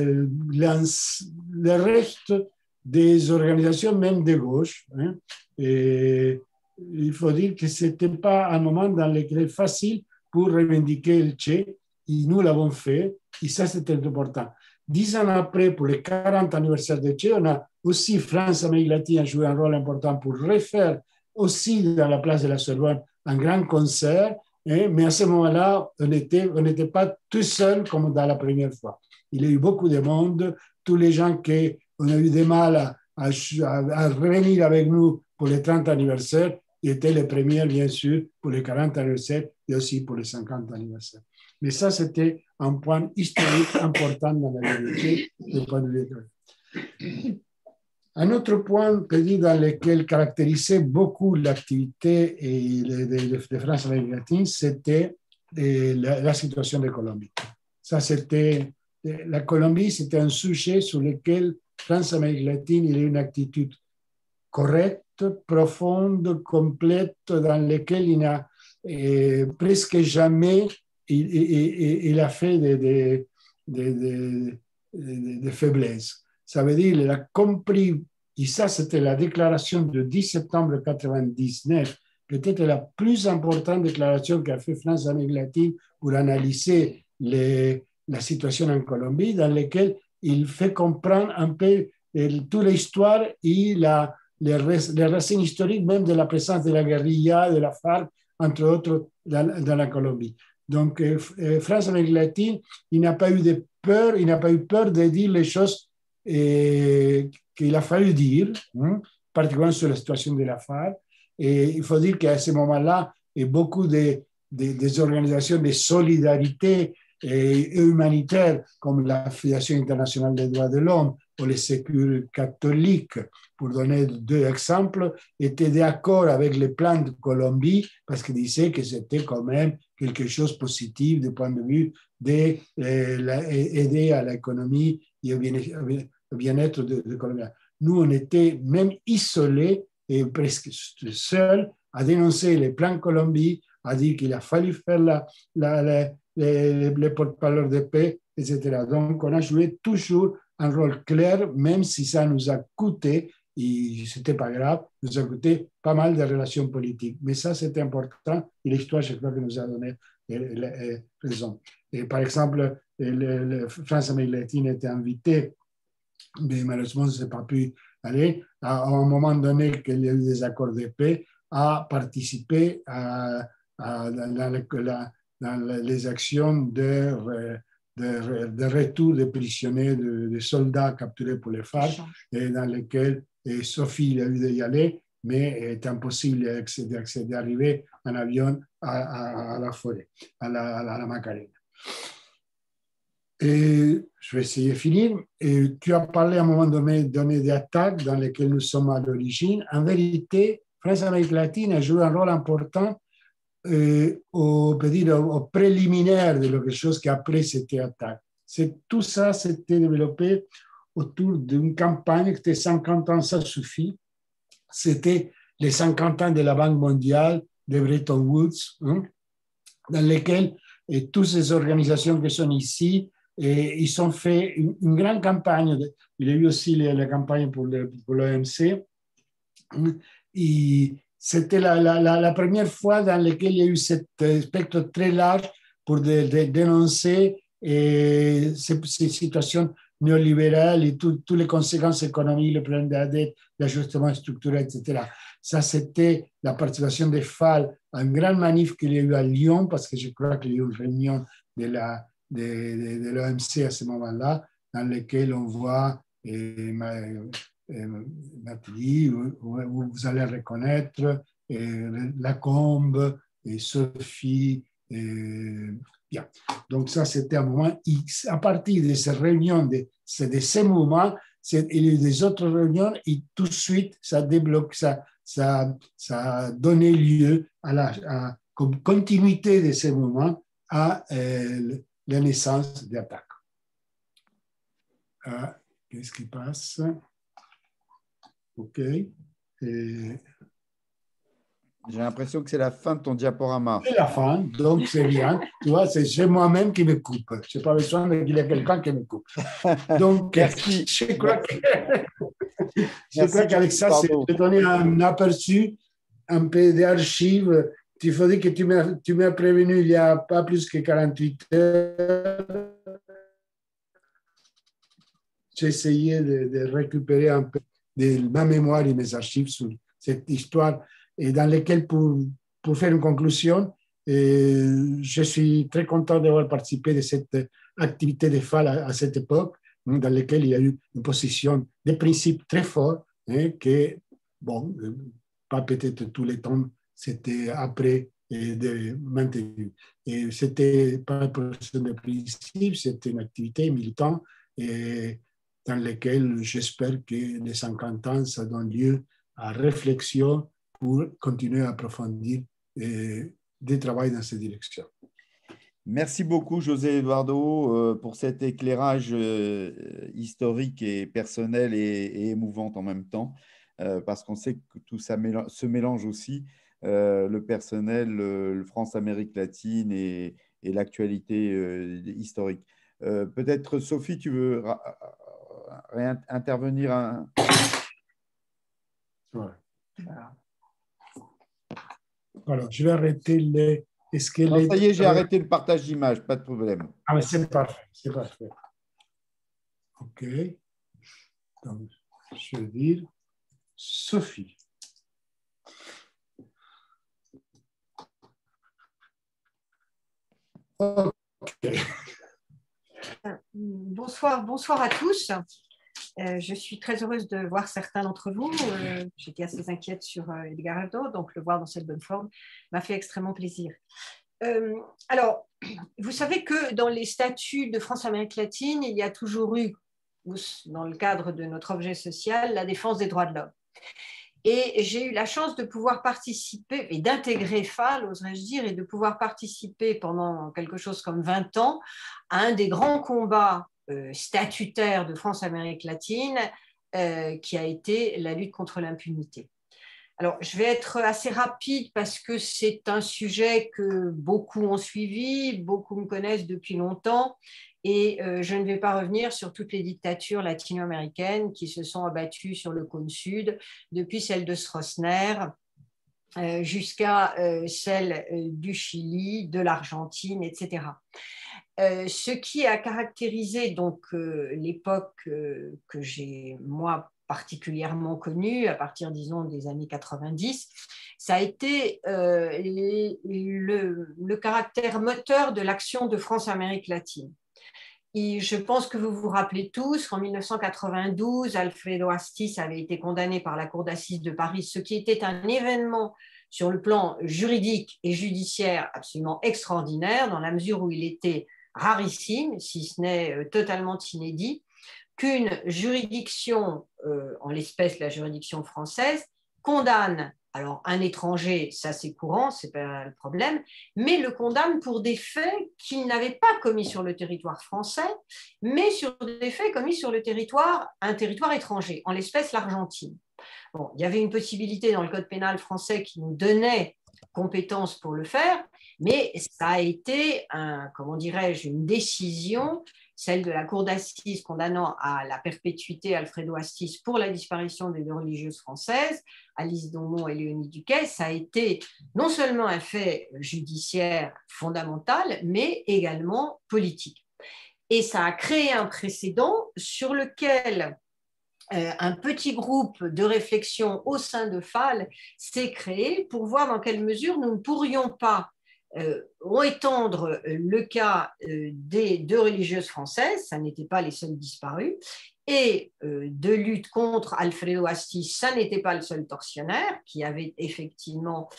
le reste des organisations, même de gauche. Hein. Et il faut dire que ce n'était pas un moment dans lequel facile pour revendiquer le Che, et nous l'avons fait, et ça c'était important. 10 ans après, pour le 40 anniversaire de Che, on a aussi, France-Amérique latine a joué un rôle important pour refaire aussi dans la place de la Sorbonne un grand concert, hein, mais à ce moment-là, on n'était pas tout seul comme dans la première fois. Il y a eu beaucoup de monde, tous les gens qui ont eu du mal à revenir avec nous pour le 30 anniversaire étaient les premiers, bien sûr, pour le 40 anniversaire et aussi pour le 50 anniversaire. Mais ça, c'était un point historique important dans la vérité du point de vue économique. Un autre point dans lequel caractérisait beaucoup l'activité de France-Amérique latine, c'était la situation de Colombie. Ça, c'était la Colombie, c'était un sujet sur lequel France-Amérique latine il a une attitude correcte, profonde, complète, dans laquelle il n'a presque jamais il a fait de faiblesses. Ça veut dire qu'il a compris, et ça c'était la déclaration du 10 septembre 1999, peut-être la plus importante déclaration qu'a fait France-Amérique latine pour analyser la situation en Colombie, dans laquelle il fait comprendre un peu toute l'histoire et les racines historiques même de la présence de la guérilla, de la FARC, entre autres, dans la Colombie. Donc, France-Amérique latine, il n'a pas eu peur de dire les choses qu'il a fallu dire, particulièrement sur la situation de la FARC. Et il faut dire qu'à ce moment-là, beaucoup des organisations de solidarité et humanitaire, comme la Fédération internationale des droits de l'homme ou les Secours catholiques, pour donner 2 exemples, étaient d'accord avec le plan de Colombie parce qu'ils disaient que c'était quand même quelque chose de positif du point de vue d'aider à l'économie et au bien-être de Colombiens. Nous, on était même isolés et presque seuls à dénoncer les plans Colombie, à dire qu'il a fallu faire les porte-parole de paix, etc. Donc, on a joué toujours un rôle clair, même si ça nous a coûté, et ce n'était pas grave, nous a coûté pas mal de relations politiques. Mais ça, c'était important, et l'histoire, je crois que nous a donné raison. Et par exemple, France-Amérique latine était invitée, mais malheureusement, ça n'a pas pu aller, à un moment donné qu'il y a eu des accords de paix, à participer dans les actions de retour des prisonniers, de soldats capturés pour les FARC, et dans lesquels Sophie a eu d'y aller, mais c'est impossible d'arriver en avion à la forêt, à la Macarena. Et je vais essayer de finir. Et tu as parlé à un moment donné des attaques dans lesquelles nous sommes à l'origine. En vérité, France-Amérique latine a joué un rôle important au préliminaire de quelque chose qu'après c'était attaque. Tout ça s'était développé autour d'une campagne qui était 50 ans, ça suffit. C'était les 50 ans de la Banque mondiale, de Bretton Woods, dans lesquels toutes ces organisations qui sont ici, ils ont fait une grande campagne. Il y a eu aussi la campagne pour l'OMC. Et c'était la première fois dans laquelle il y a eu ce spectre très large pour dénoncer ces situations néolibérales et toutes les conséquences économiques, le problème de la dette, l'ajustement structurel, etc. Ça, c'était la participation des FAL à une grande manif qu'il y a eu à Lyon, parce que je crois qu'il y a eu une réunion de l'OMC à ce moment-là, dans laquelle on voit Nathalie, où vous allez reconnaître Lacombe, et Sophie, Bien. Donc ça, c'était un moment X. À partir de ces réunions, de ces moments, il y a eu des autres réunions et tout de suite, ça débloque, ça a donné lieu comme continuité de ces moments à la naissance d'attaque. Qu'est-ce qui passe? OK. J'ai l'impression que c'est la fin de ton diaporama. C'est la fin, donc c'est bien. Tu vois, c'est moi-même qui me coupe. Je n'ai pas besoin qu'il y ait quelqu'un qui me coupe. Donc, merci. Je crois qu'avec ça, j'ai donné un aperçu un peu d'archives. Il faut dire que tu m'as prévenu il n'y a pas plus que 48 heures. J'ai essayé de récupérer un peu de ma mémoire et mes archives sur cette histoire et dans lesquelles, pour faire une conclusion, je suis très content d'avoir participé de cette activité de FAL à cette époque, dans laquelle il y a eu une position de principe très forte, que, bon, pas peut-être tous les temps, c'était après de maintenu. Et c'était pas une position de principe, c'était une activité militante dans laquelle j'espère que les 50 ans, ça donne lieu à réflexion pour continuer à approfondir des travaux dans cette direction. Merci beaucoup, José Eduardo, pour cet éclairage historique et personnel et émouvant en même temps, parce qu'on sait que tout ça se mélange aussi, le personnel, le France-Amérique latine et l'actualité historique. Peut-être, Sophie, tu veux intervenir Ouais. Alors, je vais arrêter les... Non, ça y est, j'ai arrêté le partage d'image, pas de problème. Ah, mais c'est parfait, c'est parfait. OK. Donc, je vais dire Sophie. OK. Bonsoir à tous. Je suis très heureuse de voir certains d'entre vous. J'étais assez inquiète sur Edgardo, donc le voir dans cette bonne forme m'a fait extrêmement plaisir. Alors, vous savez que dans les statuts de France-Amérique latine, il y a toujours eu, dans le cadre de notre objet social, la défense des droits de l'homme. Et j'ai eu la chance de pouvoir participer et d'intégrer FAL, oserais-je dire, et de pouvoir participer pendant quelque chose comme 20 ans à un des grands combats statutaires de France-Amérique latine qui a été la lutte contre l'impunité. Alors, je vais être assez rapide parce que c'est un sujet que beaucoup ont suivi, beaucoup me connaissent depuis longtemps. Et je ne vais pas revenir sur toutes les dictatures latino-américaines qui se sont abattues sur le cône sud, depuis celle de Stroessner jusqu'à celle du Chili, de l'Argentine, etc. Ce qui a caractérisé donc l'époque que j'ai, moi, particulièrement connue, à partir, disons, des années 90, ça a été le caractère moteur de l'action de France-Amérique latine. Et je pense que vous vous rappelez tous qu'en 1992, Alfredo Astiz avait été condamné par la Cour d'assises de Paris, ce qui était un événement sur le plan juridique et judiciaire absolument extraordinaire, dans la mesure où il était rarissime, si ce n'est totalement inédit, qu'une juridiction, en l'espèce la juridiction française, condamne alors un étranger, ça c'est courant, c'est pas le problème, mais le condamne pour des faits qu'il n'avait pas commis sur le territoire français, mais sur des faits commis sur un territoire étranger, en l'espèce l'Argentine. Bon, il y avait une possibilité dans le code pénal français qui nous donnait compétence pour le faire, mais ça a été une décision, celle de la Cour d'assises condamnant à la perpétuité Alfredo Astiz pour la disparition des deux religieuses françaises, Alice Domon et Léonie Duquet. Ça a été non seulement un fait judiciaire fondamental, mais également politique. Et ça a créé un précédent sur lequel un petit groupe de réflexion au sein de FAL s'est créé pour voir dans quelle mesure nous ne pourrions pas étendre le cas des deux religieuses françaises, ça n'était pas les seules disparues, et de lutte contre Alfredo Astiz, ça n'était pas le seul tortionnaire qui avait effectivement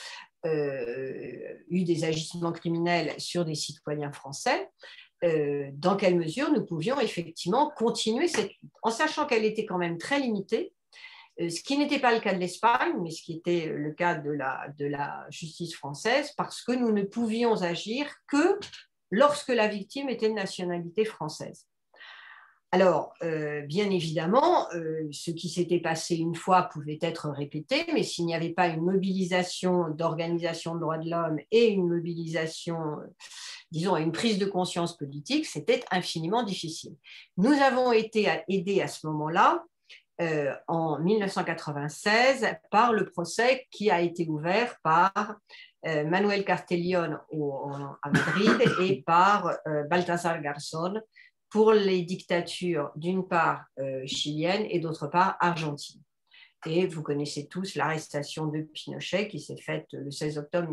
eu des agissements criminels sur des citoyens français, dans quelle mesure nous pouvions effectivement continuer cette lutte, en sachant qu'elle était quand même très limitée, ce qui n'était pas le cas de l'Espagne, mais ce qui était le cas de la justice française, parce que nous ne pouvions agir que lorsque la victime était de nationalité française. Alors, bien évidemment, ce qui s'était passé une fois pouvait être répété, mais s'il n'y avait pas une mobilisation d'organisations de droits de l'homme et une mobilisation, disons, une prise de conscience politique, c'était infiniment difficile. Nous avons été aidés à ce moment-là, en 1996, par le procès qui a été ouvert par Manuel Castellón à Madrid et par Baltasar Garzón, pour les dictatures, d'une part chilienne et d'autre part argentine. Et vous connaissez tous l'arrestation de Pinochet qui s'est faite le 16 octobre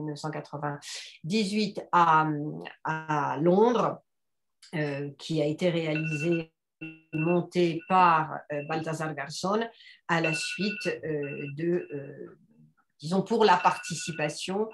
1998 à Londres, qui a été réalisée, montée par Baltasar Garzón à la suite disons, pour la participation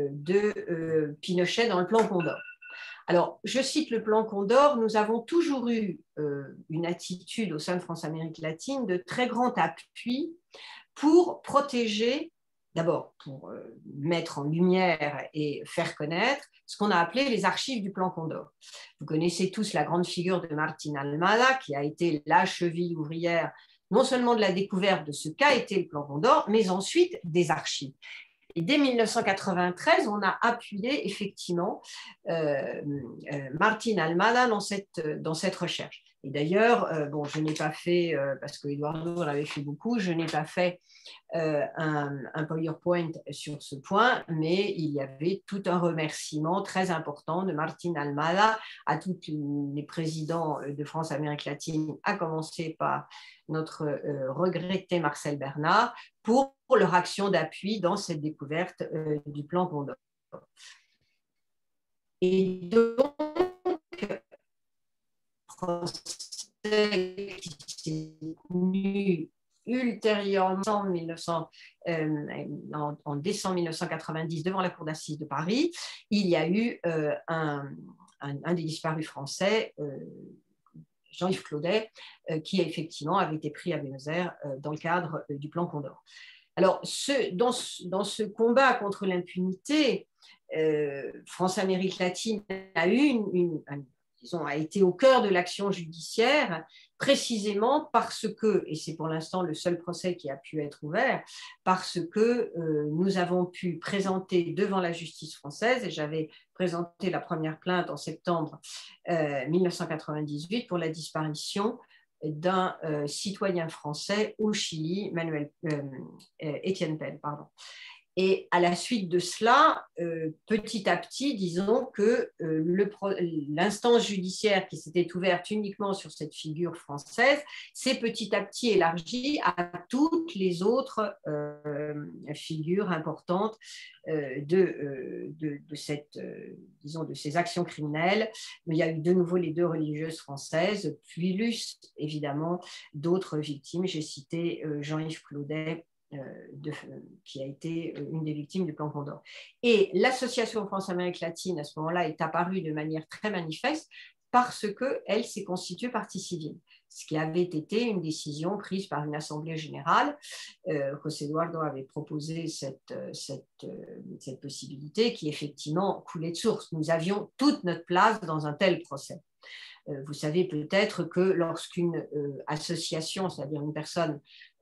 de Pinochet dans le plan Condor. Alors, je cite le plan Condor, nous avons toujours eu une attitude au sein de France-Amérique latine de très grand appui pour protéger, d'abord pour mettre en lumière et faire connaître ce qu'on a appelé les archives du plan Condor. Vous connaissez tous la grande figure de Martín Almada, qui a été la cheville ouvrière non seulement de la découverte de ce qu'a été le plan Condor, mais ensuite des archives. Et dès 1993, on a appuyé effectivement Martín Almada dans cette recherche. Et d'ailleurs, bon, je n'ai pas fait, parce que Eduardo l'avait fait beaucoup, je n'ai pas fait un PowerPoint sur ce point, mais il y avait tout un remerciement très important de Martín Almada à tous les présidents de France-Amérique latine, à commencer par notre regretté Marcel Bernard, pour leur action d'appui dans cette découverte du plan Condor. Et donc, procès qui s'est tenu ultérieurement en décembre 1990 devant la Cour d'assises de Paris, il y a eu un des disparus français, Jean-Yves Claudet, qui effectivement avait été pris à Buenos Aires dans le cadre du plan Condor. Alors, dans ce combat contre l'impunité, France-Amérique latine a été au cœur de l'action judiciaire, précisément parce que, et c'est pour l'instant le seul procès qui a pu être ouvert, parce que nous avons pu présenter devant la justice française, et j'avais présenté la première plainte en septembre 1998 pour la disparition d'un citoyen français au Chili, Étienne Penn, pardon. Et à la suite de cela, petit à petit, disons que l'instance judiciaire qui s'était ouverte uniquement sur cette figure française s'est petit à petit élargie à toutes les autres figures importantes de ces actions criminelles. Mais il y a eu de nouveau les deux religieuses françaises, plus évidemment d'autres victimes. J'ai cité Jean-Yves Claudet, qui a été une des victimes du plan Condor. Et l'association France-Amérique latine, à ce moment-là, est apparue de manière très manifeste parce qu'elle s'est constituée partie civile, ce qui avait été une décision prise par une assemblée générale. José Eduardo avait proposé cette possibilité qui, effectivement, coulait de source. Nous avions toute notre place dans un tel procès. Vous savez peut-être que lorsqu'une association, c'est-à-dire une personne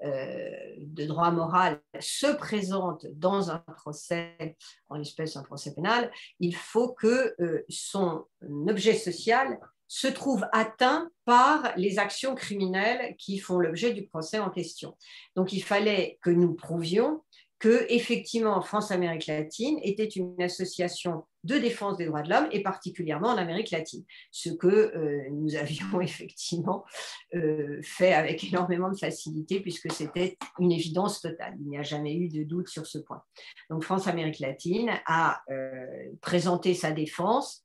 de droit moral, se présente dans un procès, en l'espèce un procès pénal, il faut que son objet social se trouve atteint par les actions criminelles qui font l'objet du procès en question. Donc il fallait que nous prouvions que, effectivement, France-Amérique latine était une association de défense des droits de l'homme, et particulièrement en Amérique latine, ce que nous avions effectivement fait avec énormément de facilité, puisque c'était une évidence totale. Il n'y a jamais eu de doute sur ce point. Donc France-Amérique latine a présenté sa défense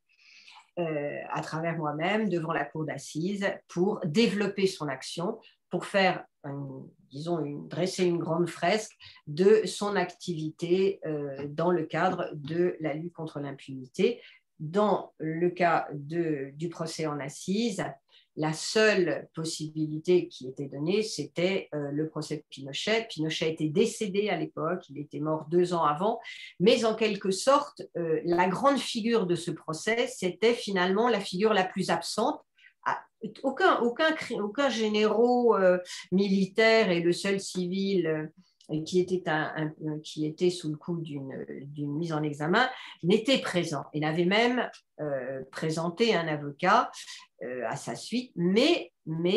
à travers moi-même devant la cour d'assises pour développer son action, pour faire dresser une grande fresque de son activité dans le cadre de la lutte contre l'impunité. Dans le cas du procès en assises, la seule possibilité qui était donnée, c'était le procès de Pinochet. Pinochet était décédé à l'époque, il était mort 2 ans avant, mais en quelque sorte, la grande figure de ce procès, c'était finalement la figure la plus absente. Aucun généraux militaire et le seul civil qui était sous le coup d'une mise en examen n'était présent. Il avait même présenté un avocat à sa suite, mais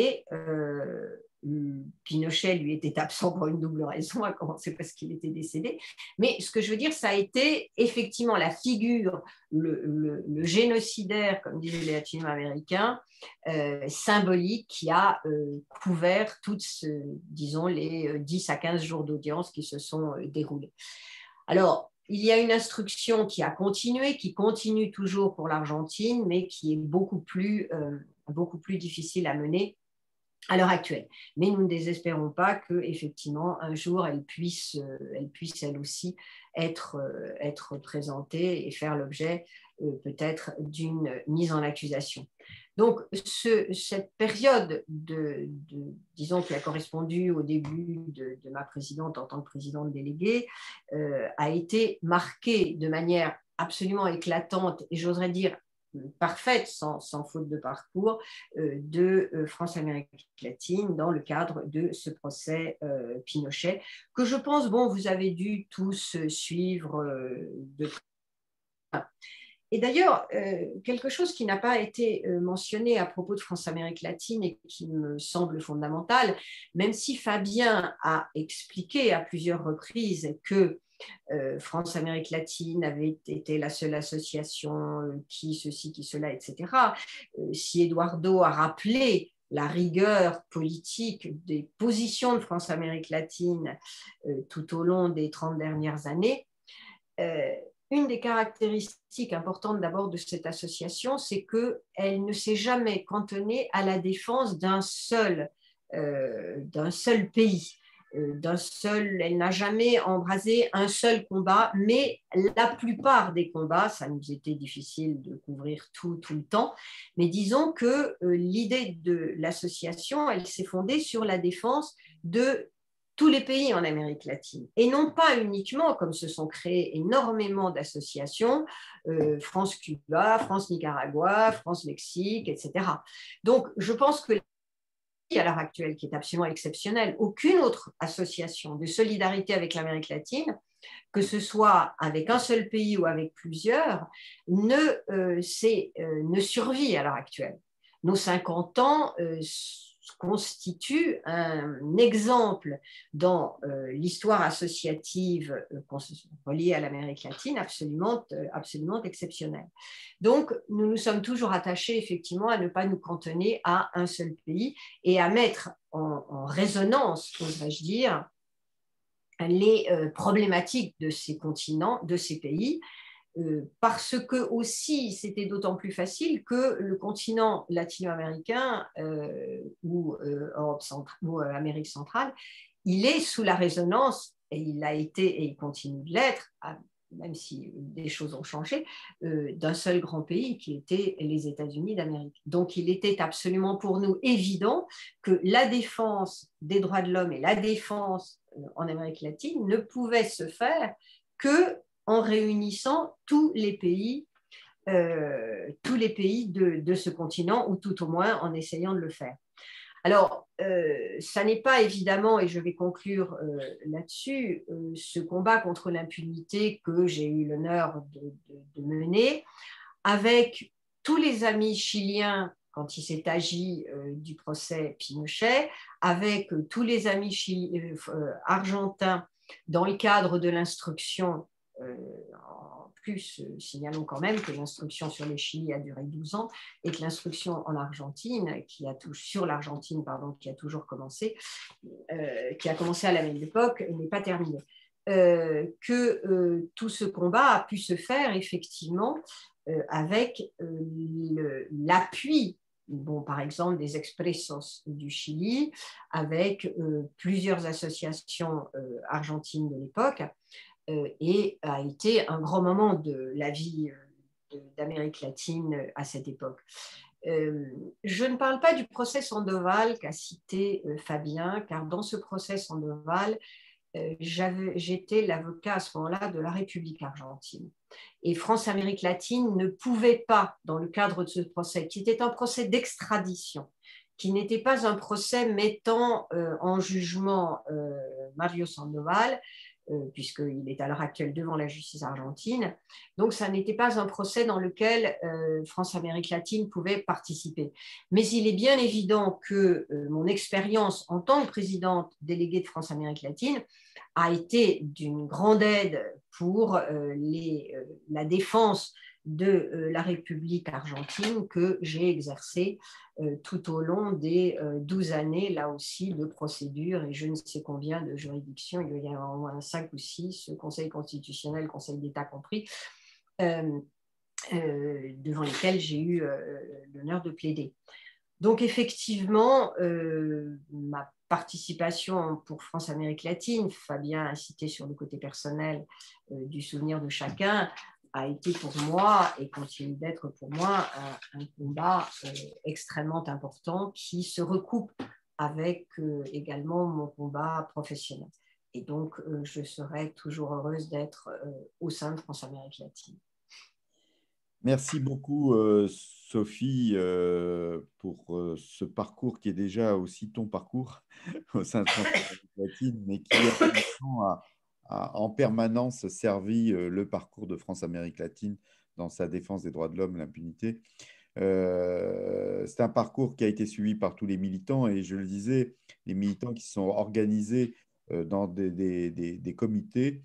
Pinochet lui était absent pour une double raison, à commencer parce qu'il était décédé. Mais ce que je veux dire, ça a été effectivement la figure, le génocidaire, comme disaient les latino-américains, symbolique qui a couvert toutes, disons, les 10 à 15 jours d'audience qui se sont déroulés. Alors, il y a une instruction qui a continué, qui continue toujours pour l'Argentine, mais qui est beaucoup plus difficile à mener à l'heure actuelle. Mais nous ne désespérons pas qu'effectivement, un jour, elle puisse elle aussi être présentée et faire l'objet peut-être d'une mise en accusation. Donc, cette période disons, qui a correspondu au début de ma présidente en tant que présidente déléguée, a été marquée de manière absolument éclatante et j'oserais dire parfaite, sans faute de parcours, de France-Amérique latine dans le cadre de ce procès Pinochet, que je pense, vous avez dû tous suivre de près. Et d'ailleurs, quelque chose qui n'a pas été mentionné à propos de France-Amérique latine et qui me semble fondamental, même si Fabien a expliqué à plusieurs reprises que France-Amérique latine avait été la seule association qui ceci, qui cela, etc. Si Eduardo a rappelé la rigueur politique des positions de France-Amérique latine tout au long des 30 dernières années, une des caractéristiques importantes d'abord de cette association, c'est qu'elle ne s'est jamais cantonnée à la défense d'un seul pays. Elle n'a jamais embrasé un seul combat, mais la plupart des combats, ça nous était difficile de couvrir tout le temps, mais disons que l'idée de l'association, elle s'est fondée sur la défense de tous les pays en Amérique latine, et non pas uniquement, comme se sont créées énormément d'associations, France-Cuba, France-Nicaragua, France-Mexique, etc. Donc, je pense que à l'heure actuelle, qui est absolument exceptionnelle, aucune autre association de solidarité avec l'Amérique latine, que ce soit avec un seul pays ou avec plusieurs, ne survit à l'heure actuelle. Nos 50 ans constituent un exemple dans l'histoire associative reliée à l'Amérique latine absolument exceptionnelle. Donc, nous nous sommes toujours attachés effectivement à ne pas nous cantonner à un seul pays et à mettre en résonance, oserais-je dire, les problématiques de ces continents, de ces pays, parce que aussi c'était d'autant plus facile que le continent latino-américain ou Amérique centrale, il est sous la résonance, et il a été et il continue de l'être, même si des choses ont changé, d'un seul grand pays qui était les États-Unis d'Amérique. Donc il était absolument pour nous évident que la défense des droits de l'homme et la défense en Amérique latine ne pouvait se faire que en réunissant tous les pays de ce continent, ou tout au moins en essayant de le faire. Alors, ça n'est pas évidemment, et je vais conclure là-dessus, ce combat contre l'impunité que j'ai eu l'honneur de mener avec tous les amis chiliens quand il s'est agi du procès Pinochet, avec tous les amis argentins dans le cadre de l'instruction. En plus, signalons quand même que l'instruction sur les Chili a duré 12 ans et que l'instruction en Argentine, sur l'Argentine, qui a toujours commencé, qui a commencé à la même époque, n'est pas terminée. Tout ce combat a pu se faire effectivement avec l'appui bon, par exemple des Expressos du Chili, avec plusieurs associations argentines de l'époque, et a été un grand moment de la vie d'Amérique latine à cette époque. Je ne parle pas du procès Sandoval qu'a cité Fabien, car dans ce procès Sandoval, j'étais l'avocat à ce moment-là de la République argentine. Et France-Amérique latine ne pouvait pas, dans le cadre de ce procès, qui était un procès d'extradition, qui n'était pas un procès mettant en jugement Mario Sandoval, puisqu'il est à l'heure actuelle devant la justice argentine. Donc, ça n'était pas un procès dans lequel France-Amérique latine pouvait participer. Mais il est bien évident que mon expérience en tant que présidente déléguée de France-Amérique latine a été d'une grande aide pour la défense de la République argentine que j'ai exercée tout au long des 12 années, là aussi, de procédures et je ne sais combien de juridictions, il doit y en avoir au moins 5 ou 6, Conseil constitutionnel, Conseil d'État compris, devant lesquels j'ai eu l'honneur de plaider. Donc effectivement, ma participation pour France-Amérique latine, Fabien a cité sur le côté personnel du souvenir de chacun, a été pour moi et continue d'être pour moi un combat extrêmement important qui se recoupe avec également mon combat professionnel. Et donc, je serai toujours heureuse d'être au sein de France-Amérique latine. Merci beaucoup, Sophie, pour ce parcours qui est déjà aussi ton parcours au sein de France-Amérique latine, mais qui a en permanence servi le parcours de France-Amérique latine dans sa défense des droits de l'homme et l'impunité. C'est un parcours qui a été suivi par tous les militants et je le disais, les militants qui sont organisés dans des comités.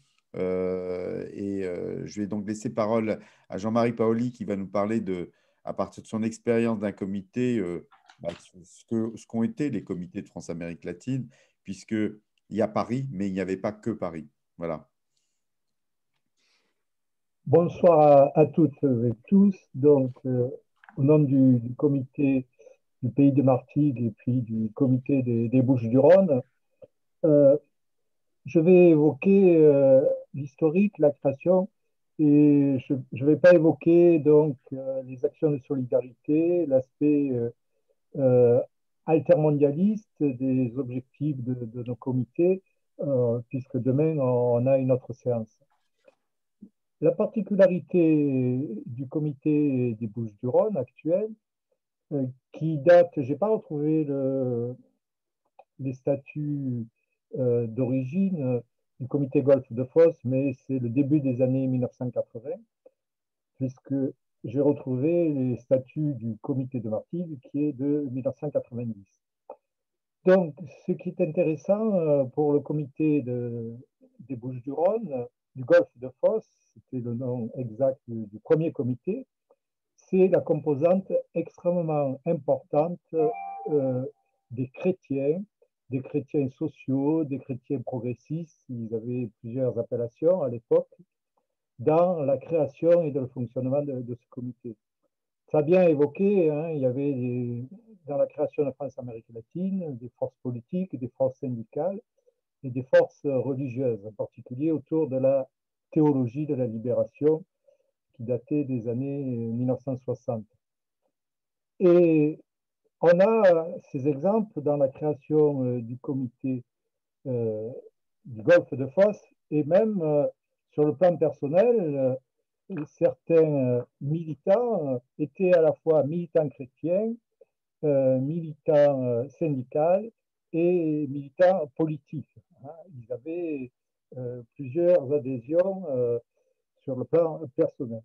Je vais donc laisser parole à Jean-Marie Paoli qui va nous parler à partir de son expérience d'un comité, ce qu'ont été les comités de France-Amérique latine, puisqu'il y a Paris, mais il n'y avait pas que Paris. Voilà. Bonsoir à toutes et tous. Donc, au nom du comité du Pays de Martigues et puis du comité des Bouches-du-Rhône, je vais évoquer l'historique, la création, et je ne vais pas évoquer donc les actions de solidarité, l'aspect altermondialiste des objectifs de nos comités, puisque demain on a une autre séance. La particularité du comité des Bouches-du-Rhône actuel, qui date, je n'ai pas retrouvé les statuts d'origine du comité Golfe de Fos, mais c'est le début des années 1980, puisque j'ai retrouvé les statuts du comité de Martigues qui est de 1990. Donc, ce qui est intéressant pour le comité des Bouches-du-Rhône, du Golfe de Fos, c'était le nom exact du premier comité, c'est la composante extrêmement importante des chrétiens sociaux, des chrétiens progressistes, ils avaient plusieurs appellations à l'époque, dans la création et le fonctionnement de ce comité. Ça a bien évoqué, hein, il y avait dans la création de France-Amérique latine des forces politiques, des forces syndicales et des forces religieuses, en particulier autour de la théologie de la libération qui datait des années 1960. Et on a ces exemples dans la création du comité du Golfe de Fos et même sur le plan personnel, certains militants étaient à la fois militants chrétiens, militants syndicaux et militants politiques. Ils avaient plusieurs adhésions sur le plan personnel.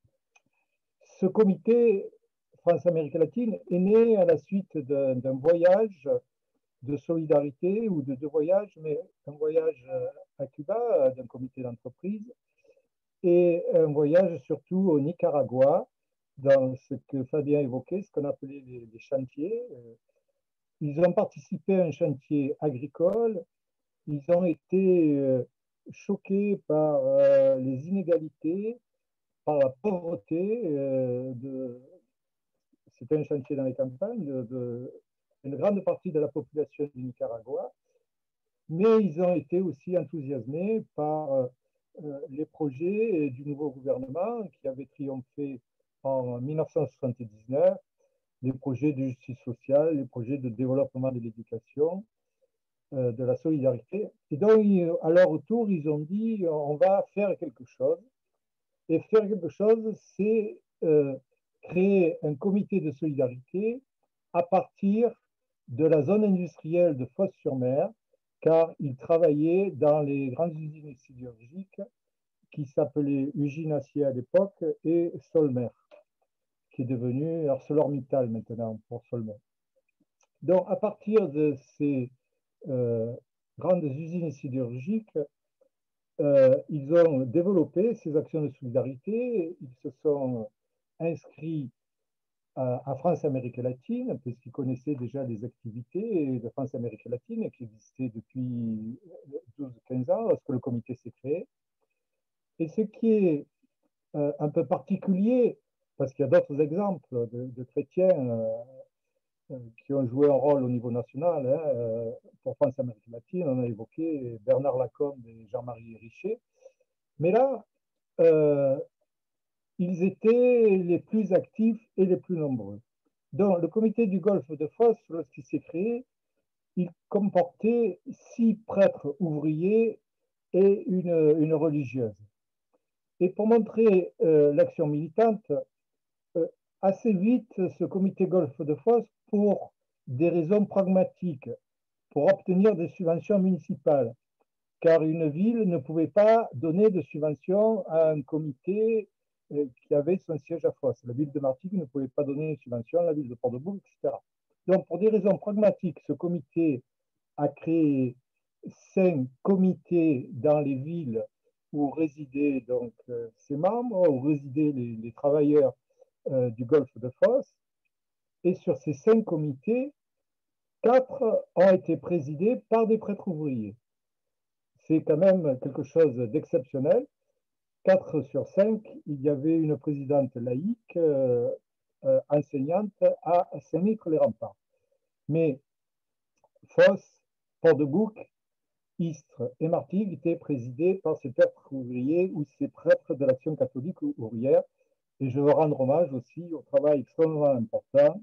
Ce comité France-Amérique latine est né à la suite d'un voyage de solidarité ou de deux voyages, mais un voyage à Cuba d'un comité d'entreprise et un voyage surtout au Nicaragua dans ce que Fabien évoquait, ce qu'on appelait les chantiers. Ils ont participé à un chantier agricole, ils ont été choqués par les inégalités, par la pauvreté de c'était un chantier dans les campagnes une grande partie de la population du Nicaragua, mais ils ont été aussi enthousiasmés par les projets du nouveau gouvernement qui avait triomphé en 1979, les projets de justice sociale, les projets de développement de l'éducation, de la solidarité. Et donc, à leur retour, ils ont dit on va faire quelque chose. Et faire quelque chose, c'est créer un comité de solidarité à partir de la zone industrielle de Fos-sur-Mer, car ils travaillaient dans les grandes usines sidérurgiques qui s'appelaient Ugine-Acier à l'époque et Solmer, qui est devenu ArcelorMittal maintenant pour Solmer. Donc, à partir de ces grandes usines sidérurgiques, ils ont développé ces actions de solidarité. Ils se sont inscrits à France-Amérique latine, puisqu'ils connaissaient déjà les activités de France-Amérique latine qui existaient depuis 12-15 ans lorsque le comité s'est créé. Et ce qui est un peu particulier, parce qu'il y a d'autres exemples de chrétiens qui ont joué un rôle au niveau national. Pour France-Amérique latine, on a évoqué Bernard Lacombe et Jean-Marie Richer. Mais là, ils étaient les plus actifs et les plus nombreux. Donc, le comité du Golfe de Fos, lorsqu'il s'est créé, il comportait 6 prêtres ouvriers et une religieuse. Et pour montrer l'action militante, assez vite, ce comité Golfe de Fos, pour des raisons pragmatiques, pour obtenir des subventions municipales, car une ville ne pouvait pas donner de subventions à un comité qui avait son siège à Fos. La ville de Martigues ne pouvait pas donner une subvention à la ville de Port-de-Bouc, etc. Donc, pour des raisons pragmatiques, ce comité a créé 5 comités dans les villes où résidaient donc ses membres, où résidaient les travailleurs du Golfe de Fos. Et sur ces 5 comités, 4 ont été présidés par des prêtres ouvriers. C'est quand même quelque chose d'exceptionnel. 4 sur 5, il y avait une présidente laïque enseignante à Saint-Mitre-les-Remparts. Mais Fos, Port-de-Bouc, Istres et Martigues étaient présidés par ces prêtres ouvriers ou ces prêtres de l'Action catholique ouvrière. Et je veux rendre hommage aussi au travail extrêmement important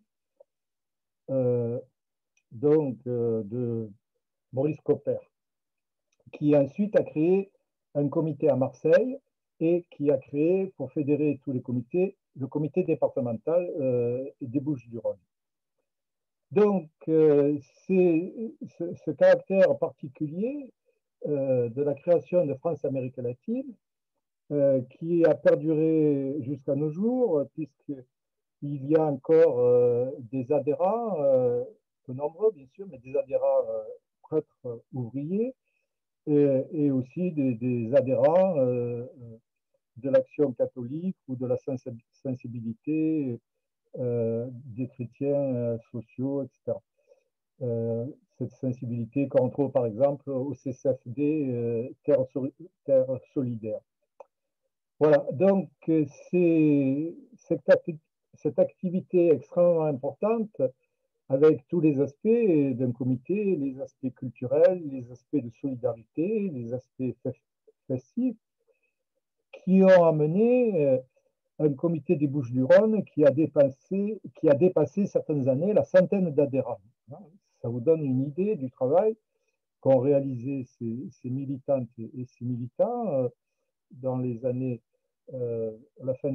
de Maurice Copper, qui ensuite a créé un comité à Marseille et qui a créé, pour fédérer tous les comités, le comité départemental des Bouches-du-Rhône. Donc, c'est ce caractère particulier de la création de France-Amérique latine qui a perduré jusqu'à nos jours, puisqu'il y a encore des adhérents, peu nombreux bien sûr, mais des adhérents prêtres ouvriers, et aussi des adhérents de l'action catholique ou de la sensibilité des chrétiens sociaux, etc. Cette sensibilité qu'on retrouve par exemple au CCFD Terre Solidaire. Voilà, donc c'est cette activité extrêmement importante avec tous les aspects d'un comité, les aspects culturels, les aspects de solidarité, les aspects festifs, qui ont amené un comité des Bouches-du-Rhône qui a dépassé certaines années la centaine d'adhérents. Ça vous donne une idée du travail qu'ont réalisé ces militantes et ces militants dans les années, la fin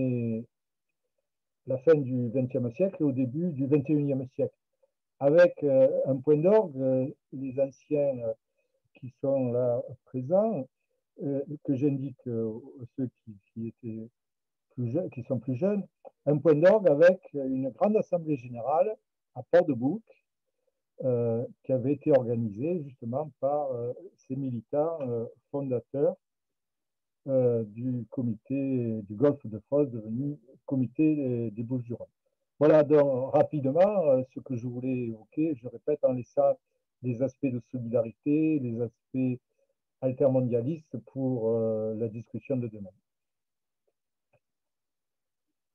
du XXe siècle et au début du XXIe siècle. Avec un point d'orgue, les anciens qui sont là présents, que j'indique ceux qui étaient plus jeunes, qui sont plus jeunes, un point d'orgue avec une grande assemblée générale à Port-de-Bouc, qui avait été organisée justement par ces militants fondateurs du comité du Golfe de Fos, devenu comité des Bouches-du-Rhône. Voilà donc rapidement ce que je voulais évoquer, je répète, en laissant les aspects de solidarité, les aspects altermondialistes pour la discussion de demain.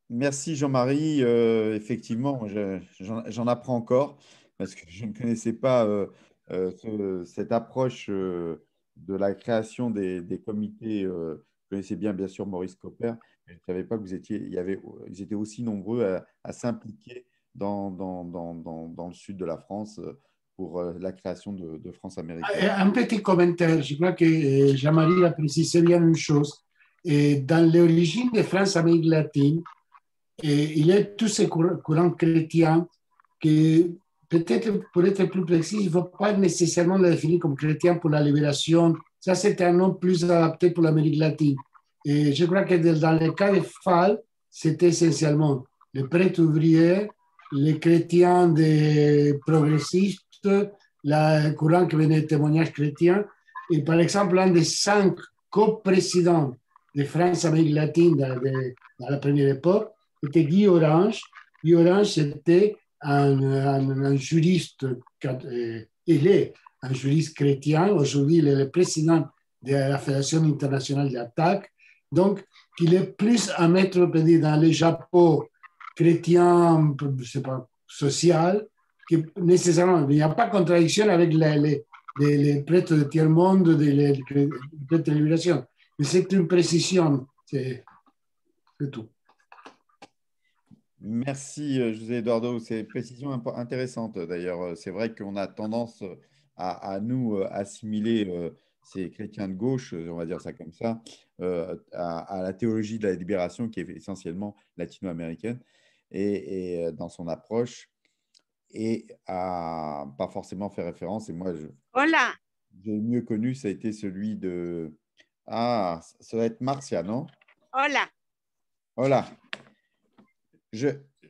Merci Jean-Marie. Effectivement, j'en apprends encore parce que je ne connaissais pas cette approche de la création des comités. Je connaissais bien sûr Maurice Copper, mais je ne savais pas que ils étaient aussi nombreux à s'impliquer dans le sud de la France pour la création de France américaine. Un petit commentaire, je crois que Jean-Marie a précisé bien une chose. Et dans l'origine de France-Amérique latine, il y a tous ces courants chrétiens qui, peut-être pour être plus précis, il ne faut pas nécessairement les définir comme chrétiens pour la libération. Ça, c'est un nom plus adapté pour l'Amérique latine. Et je crois que dans le cas de FAL, c'était essentiellement les prêtres ouvriers, les chrétiens des progressistes, le courant qui venait des témoignages chrétiens. Et par exemple, un des 5 coprésidents de France-Amérique latine dans la première époque, c'était Guy Orange. Guy Orange, c'était un juriste, il est un juriste chrétien. Aujourd'hui, il est le président de la Fédération internationale d'attaque. Donc, il est plus à mettre dans les chapeaux chrétiens, je ne sais pas, social, que nécessairement, il n'y a pas de contradiction avec les prêtres de tiers-monde, les prêtres de libération. Mais c'est une précision, c'est tout. Merci, José Eduardo. C'est une précision intéressante. D'ailleurs, c'est vrai qu'on a tendance à nous assimiler ces chrétiens de gauche, on va dire ça comme ça, à la théologie de la libération qui est essentiellement latino-américaine et dans son approche et à pas forcément faire référence. Et moi, j'ai mieux connu, ça a été celui de... Ah, ça va être Marcia, non? Hola. Je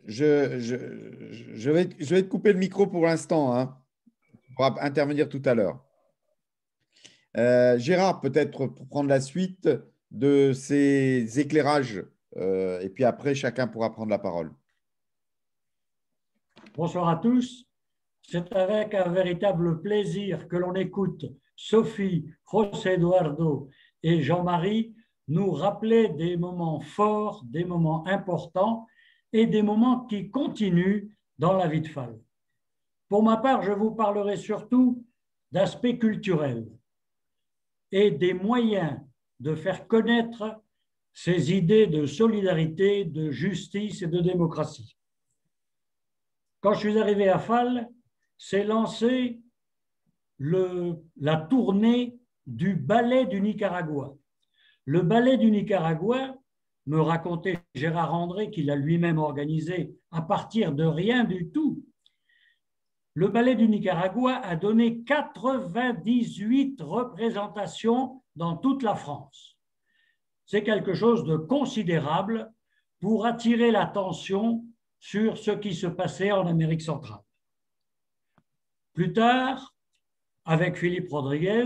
vais te couper le micro pour l'instant, hein, pour intervenir tout à l'heure. Gérard, peut-être pour prendre la suite de ces éclairages, et puis après, chacun pourra prendre la parole. Bonsoir à tous. C'est avec un véritable plaisir que l'on écoute Sophie, José Eduardo et Jean-Marie nous rappeler des moments forts, des moments importants et des moments qui continuent dans la vie de FAL. Pour ma part, je vous parlerai surtout d'aspects culturels et des moyens de faire connaître ces idées de solidarité, de justice et de démocratie. Quand je suis arrivé à FAL, s'est lancée la tournée du ballet du Nicaragua. Le ballet du Nicaragua, me racontait Gérard André, qu'il a lui-même organisé à partir de rien du tout. Le ballet du Nicaragua a donné 98 représentations dans toute la France. C'est quelque chose de considérable pour attirer l'attention sur ce qui se passait en Amérique centrale. Plus tard, avec Philippe Rodriguez,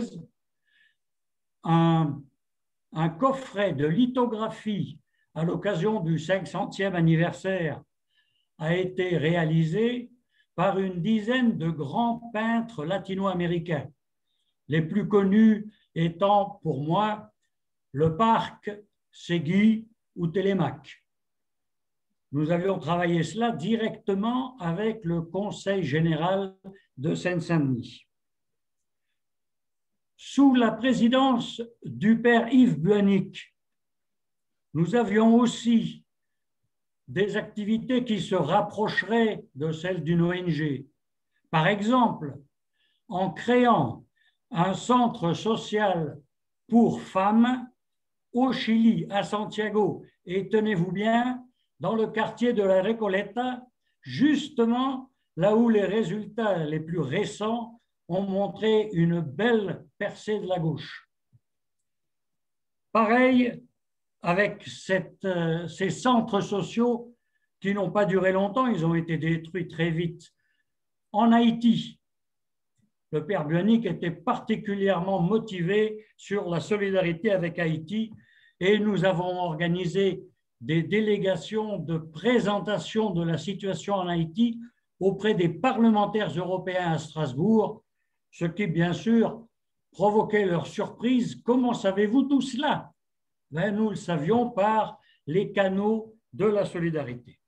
un coffret de lithographie à l'occasion du 500e anniversaire a été réalisé par une dizaine de grands peintres latino-américains, les plus connus étant pour moi Le Parc, Segui ou Télémaque. Nous avions travaillé cela directement avec le Conseil général de Seine-Saint-Denis. Sous la présidence du père Yves Buanic, nous avions aussi des activités qui se rapprocheraient de celles d'une ONG. Par exemple, en créant un centre social pour femmes au Chili, à Santiago, et tenez-vous bien, dans le quartier de la Recoleta, justement là où les résultats les plus récents ont montré une belle percée de la gauche. Pareil avec ces centres sociaux qui n'ont pas duré longtemps, ils ont été détruits très vite. En Haïti, le père Buanic était particulièrement motivé sur la solidarité avec Haïti et nous avons organisé des délégations de présentation de la situation en Haïti auprès des parlementaires européens à Strasbourg, ce qui, bien sûr, provoquait leur surprise. Comment savez-vous tout cela? Ben, nous le savions par les canaux de la solidarité.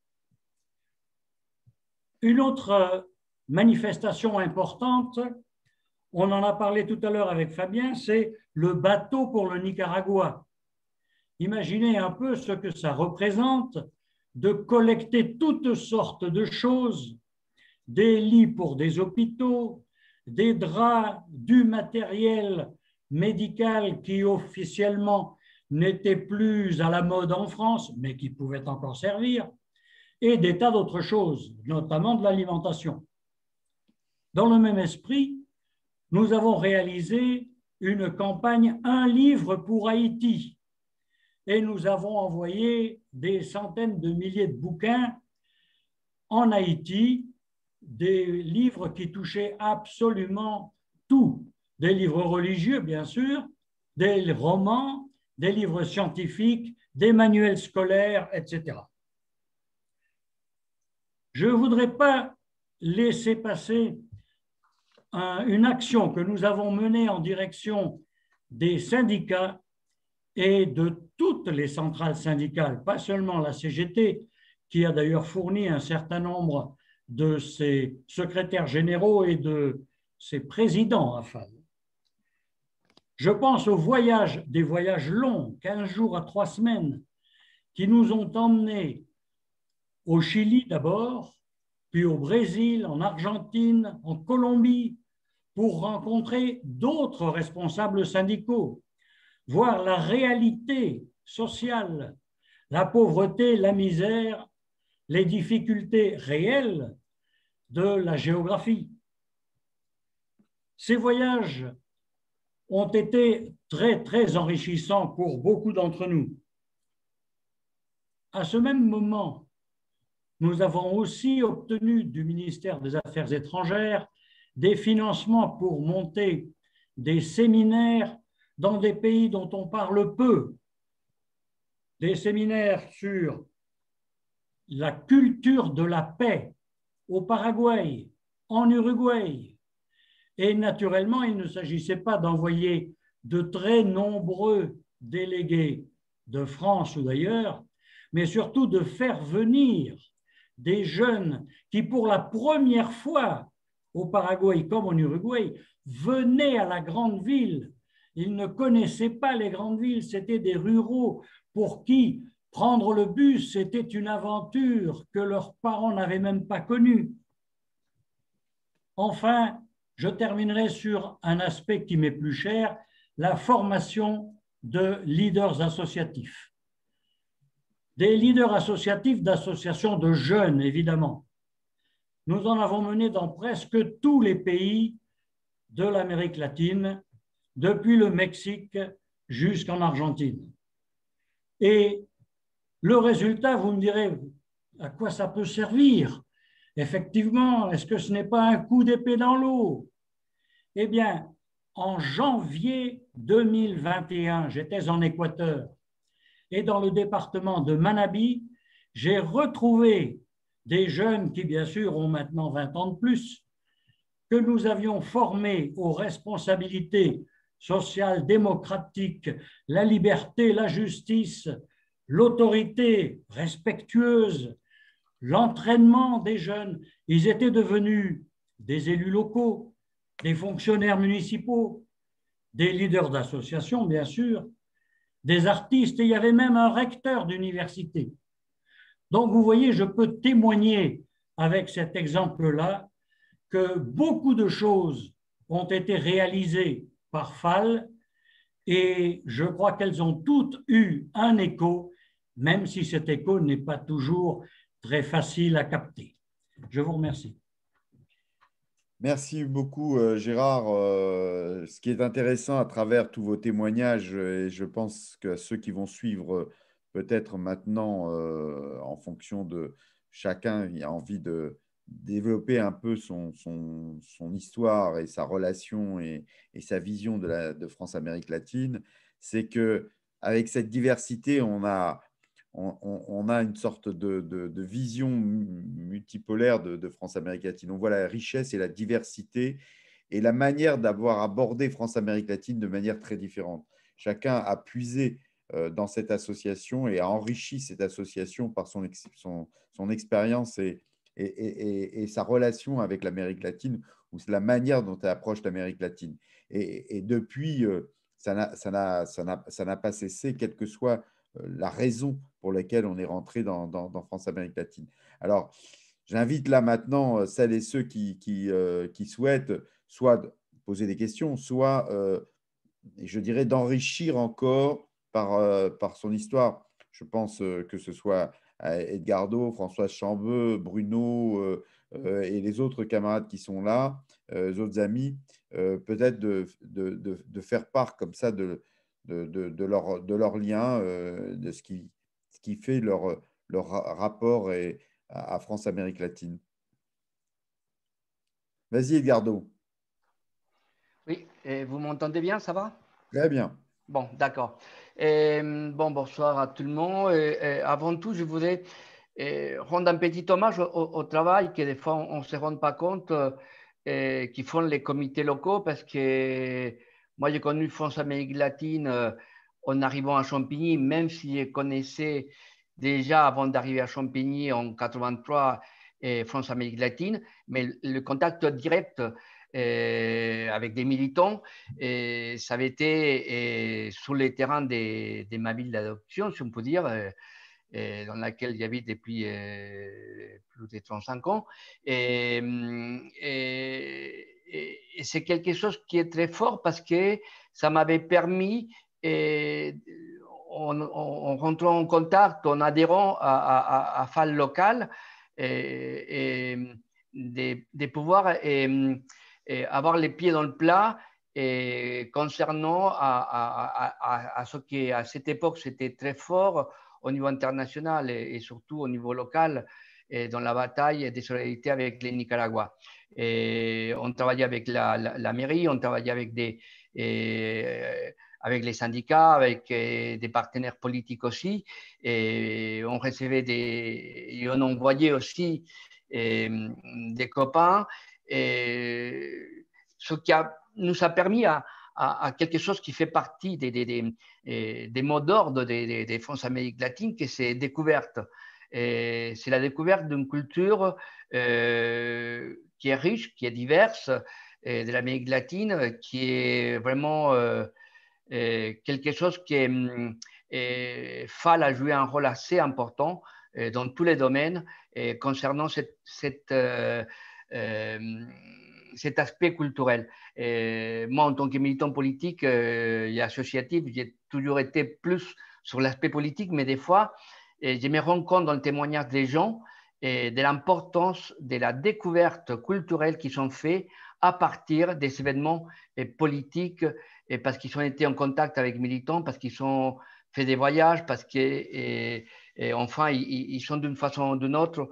Une autre manifestation importante, on en a parlé tout à l'heure avec Fabien, c'est le bateau pour le Nicaragua. Imaginez un peu ce que ça représente de collecter toutes sortes de choses, des lits pour des hôpitaux, des draps, du matériel médical qui officiellement n'était plus à la mode en France, mais qui pouvait encore servir, et des tas d'autres choses, notamment de l'alimentation. Dans le même esprit, nous avons réalisé une campagne « Un livre pour Haïti » et nous avons envoyé des centaines de milliers de bouquins en Haïti, des livres qui touchaient absolument tout, des livres religieux bien sûr, des romans, des livres scientifiques, des manuels scolaires, etc. Je ne voudrais pas laisser passer une action que nous avons menée en direction des syndicats et de toutes les centrales syndicales, pas seulement la CGT, qui a d'ailleurs fourni un certain nombre de ses secrétaires généraux et de ses présidents à FAL. Je pense aux voyages, des voyages longs, 15 jours à 3 semaines, qui nous ont emmenés au Chili d'abord, puis au Brésil, en Argentine, en Colombie, pour rencontrer d'autres responsables syndicaux, voir la réalité sociale, la pauvreté, la misère, les difficultés réelles de la géographie. Ces voyages ont été très, très enrichissants pour beaucoup d'entre nous. À ce même moment, nous avons aussi obtenu du ministère des Affaires étrangères des financements pour monter des séminaires dans des pays dont on parle peu, des séminaires sur la culture de la paix au Paraguay, en Uruguay. Et naturellement, il ne s'agissait pas d'envoyer de très nombreux délégués de France ou d'ailleurs, mais surtout de faire venir des jeunes qui, pour la première fois au Paraguay comme en Uruguay, venaient à la grande ville. Ils ne connaissaient pas les grandes villes, c'était des ruraux pour qui prendre le bus, c'était une aventure que leurs parents n'avaient même pas connue. Enfin, je terminerai sur un aspect qui m'est plus cher, la formation de leaders associatifs. Des leaders associatifs d'associations de jeunes, évidemment. Nous en avons mené dans presque tous les pays de l'Amérique latine, depuis le Mexique jusqu'en Argentine. Et le résultat, vous me direz, à quoi ça peut servir? Effectivement, est-ce que ce n'est pas un coup d'épée dans l'eau? Eh bien, en janvier 2021, j'étais en Équateur et dans le département de Manabí, j'ai retrouvé des jeunes qui, bien sûr, ont maintenant 20 ans de plus, que nous avions formés aux responsabilités sociales, démocratiques, la liberté, la justice, l'autorité respectueuse, l'entraînement des jeunes. Ils étaient devenus des élus locaux, des fonctionnaires municipaux, des leaders d'associations, bien sûr, des artistes, et il y avait même un recteur d'université. Donc, vous voyez, je peux témoigner avec cet exemple-là que beaucoup de choses ont été réalisées par FAL et je crois qu'elles ont toutes eu un écho, même si cet écho n'est pas toujours très facile à capter. Je vous remercie. Merci beaucoup, Gérard. Ce qui est intéressant à travers tous vos témoignages, et je pense que ceux qui vont suivre peut-être maintenant, en fonction de chacun, il a envie de développer un peu son histoire et sa relation et sa vision de France-Amérique latine, c'est qu'avec cette diversité, on a une sorte de vision multipolaire de France-Amérique latine. On voit la richesse et la diversité et la manière d'avoir abordé France-Amérique latine de manière très différente. Chacun a puisé dans cette association et a enrichi cette association par son expérience et sa relation avec l'Amérique latine, ou la manière dont elle approche l'Amérique latine. Et depuis, ça n'a pas cessé, quelle que soit la raison pour laquelle on est rentré dans France-Amérique latine. Alors, j'invite là maintenant celles et ceux qui souhaitent soit poser des questions, soit, je dirais, d'enrichir encore par son histoire. Je pense que ce soit à Edgardo, Françoise Chambeux, Bruno et les autres camarades qui sont là, les autres amis, peut-être de faire part comme ça de leur lien, de ce qui fait leur rapport à France-Amérique latine. Vas-y, Edgardo. Oui, et vous m'entendez bien, ça va? Très bien. Bon, d'accord. Bon, bonsoir à tout le monde. Avant tout, je voudrais rendre un petit hommage au travail que des fois on ne se rend pas compte qu'ils font les comités locaux, parce que moi j'ai connu France-Amérique latine en arrivant à Champigny, même si je connaissais déjà avant d'arriver à Champigny en 83 France-Amérique latine, mais le contact direct avec des militants, ça avait été sur les terrains de ma ville d'adoption, si on peut dire, dans laquelle j'habite depuis plus de 35 ans. Et c'est quelque chose qui est très fort, parce que ça m'avait permis, en rentrant en contact, en adhérant à FAL local, de pouvoir avoir les pieds dans le plat concernant à ce qui, à cette époque, c'était très fort au niveau international et surtout au niveau local, dans la bataille de solidarité avec le Nicaragua. On travaillait avec la mairie, on travaillait avec avec les syndicats, avec des partenaires politiques aussi, et on recevait et on envoyait aussi des copains, ce qui nous a permis à quelque chose qui fait partie des mots d'ordre des France-Amérique latine, que c'est découverte. C'est la découverte d'une culture qui est riche, qui est diverse, de l'Amérique latine, qui est vraiment quelque chose qui FAL a joué un rôle assez important dans tous les domaines concernant cet aspect culturel. Moi, en tant que militant politique et associatif, j'ai toujours été plus sur l'aspect politique, mais des fois, je me rends compte dans le témoignage des gens de l'importance de la découverte culturelle qui sont faits à partir des événements politiques, parce qu'ils ont été en contact avec militants, parce qu'ils ont fait des voyages, parce que enfin, ils sont d'une façon ou d'une autre.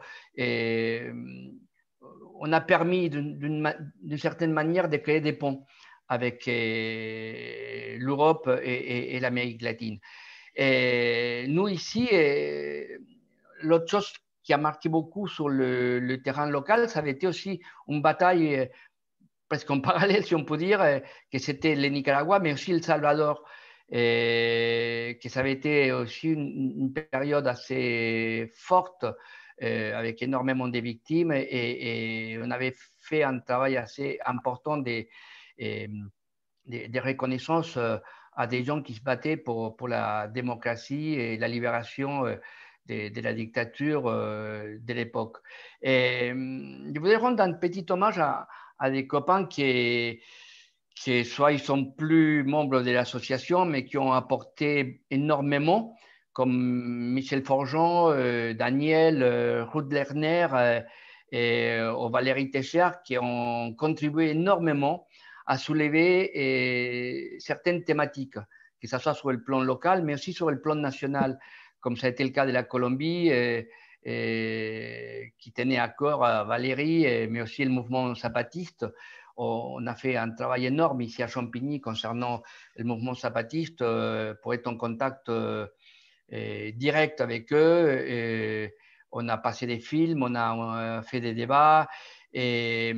On a permis d'une certaine manière de créer des ponts avec l'Europe et l'Amérique latine. Et nous ici, l'autre chose qui a marqué beaucoup sur le terrain local, ça avait été aussi une bataille presque en parallèle, si on peut dire, que c'était le Nicaragua, mais aussi le Salvador, que ça avait été aussi une période assez forte, avec énormément de victimes, et on avait fait un travail assez important de reconnaissance à des gens qui se battaient pour la démocratie et la libération de la dictature de l'époque. Je voudrais rendre un petit hommage à des copains qui soit ils sont plus membres de l'association, mais qui ont apporté énormément, comme Michel Forgeon, Daniel, Ruth Lerner et Valérie Técher, qui ont contribué énormément à soulever certaines thématiques, que ce soit sur le plan local, mais aussi sur le plan national, comme ça a été le cas de la Colombie, qui tenait à cœur à Valérie, mais aussi le mouvement zapatiste. On a fait un travail énorme ici à Champigny concernant le mouvement zapatiste pour être en contact direct avec eux. On a passé des films, on a fait des débats. Et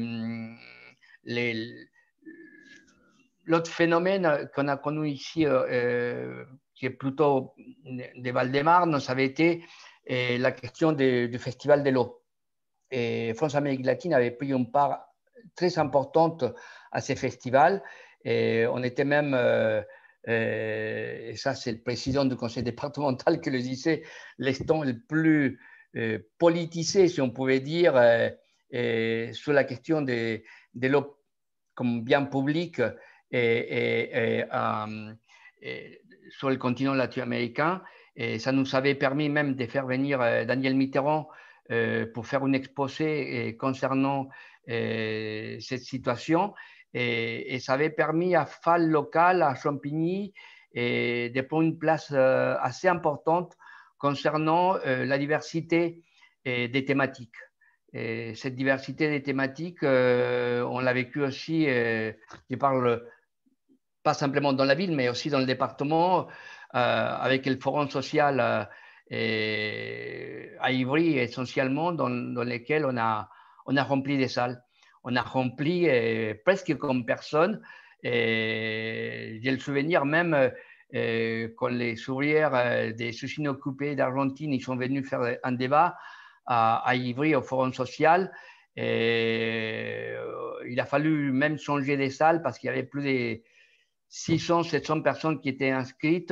l'autre phénomène qu'on a connu ici, qui est plutôt de Val-de-Marne, ça avait été la question du Festival de l'eau. Et France-Amérique latine avait pris une part très importante à ces festivals. Et on était même, et ça c'est le président du conseil départemental qui le disait, l'eston le plus politisé, si on pouvait dire, sur la question de l'eau comme bien public et sur le continent latino-américain. Et ça nous avait permis même de faire venir Daniel Mitterrand pour faire un exposé concernant cette situation. Et ça avait permis à FAL local, à Champigny, de prendre une place assez importante concernant la diversité des thématiques. Et cette diversité des thématiques, on l'a vécu aussi, je parle pas simplement dans la ville, mais aussi dans le département, avec le forum social à Ivry, essentiellement, dans lesquels on a rempli des salles. On a rempli presque comme personne. J'ai le souvenir même quand les ouvrières des usines occupées d'Argentine, ils sont venus faire un débat à Ivry, au forum social. Et, il a fallu même changer des salles parce qu'il y avait plus de 600, 700 personnes qui étaient inscrites.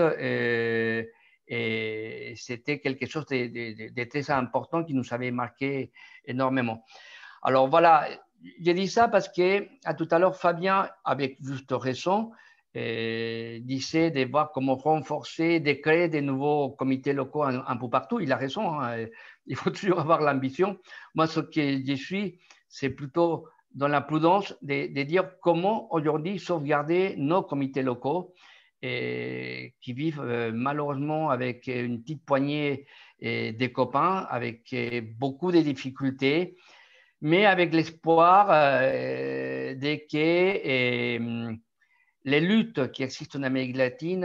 Et c'était quelque chose de très important qui nous avait marqué énormément. Alors voilà, j'ai dit ça parce que tout à l'heure, Fabien, avec juste raison, disait de voir comment renforcer, de créer de nouveaux comités locaux un peu partout. Il a raison, hein, il faut toujours avoir l'ambition. Moi, ce que je suis, c'est plutôt dans la prudence de dire comment aujourd'hui sauvegarder nos comités locaux qui vivent malheureusement avec une petite poignée de copains, avec beaucoup de difficultés, mais avec l'espoir de que les luttes qui existent en Amérique latine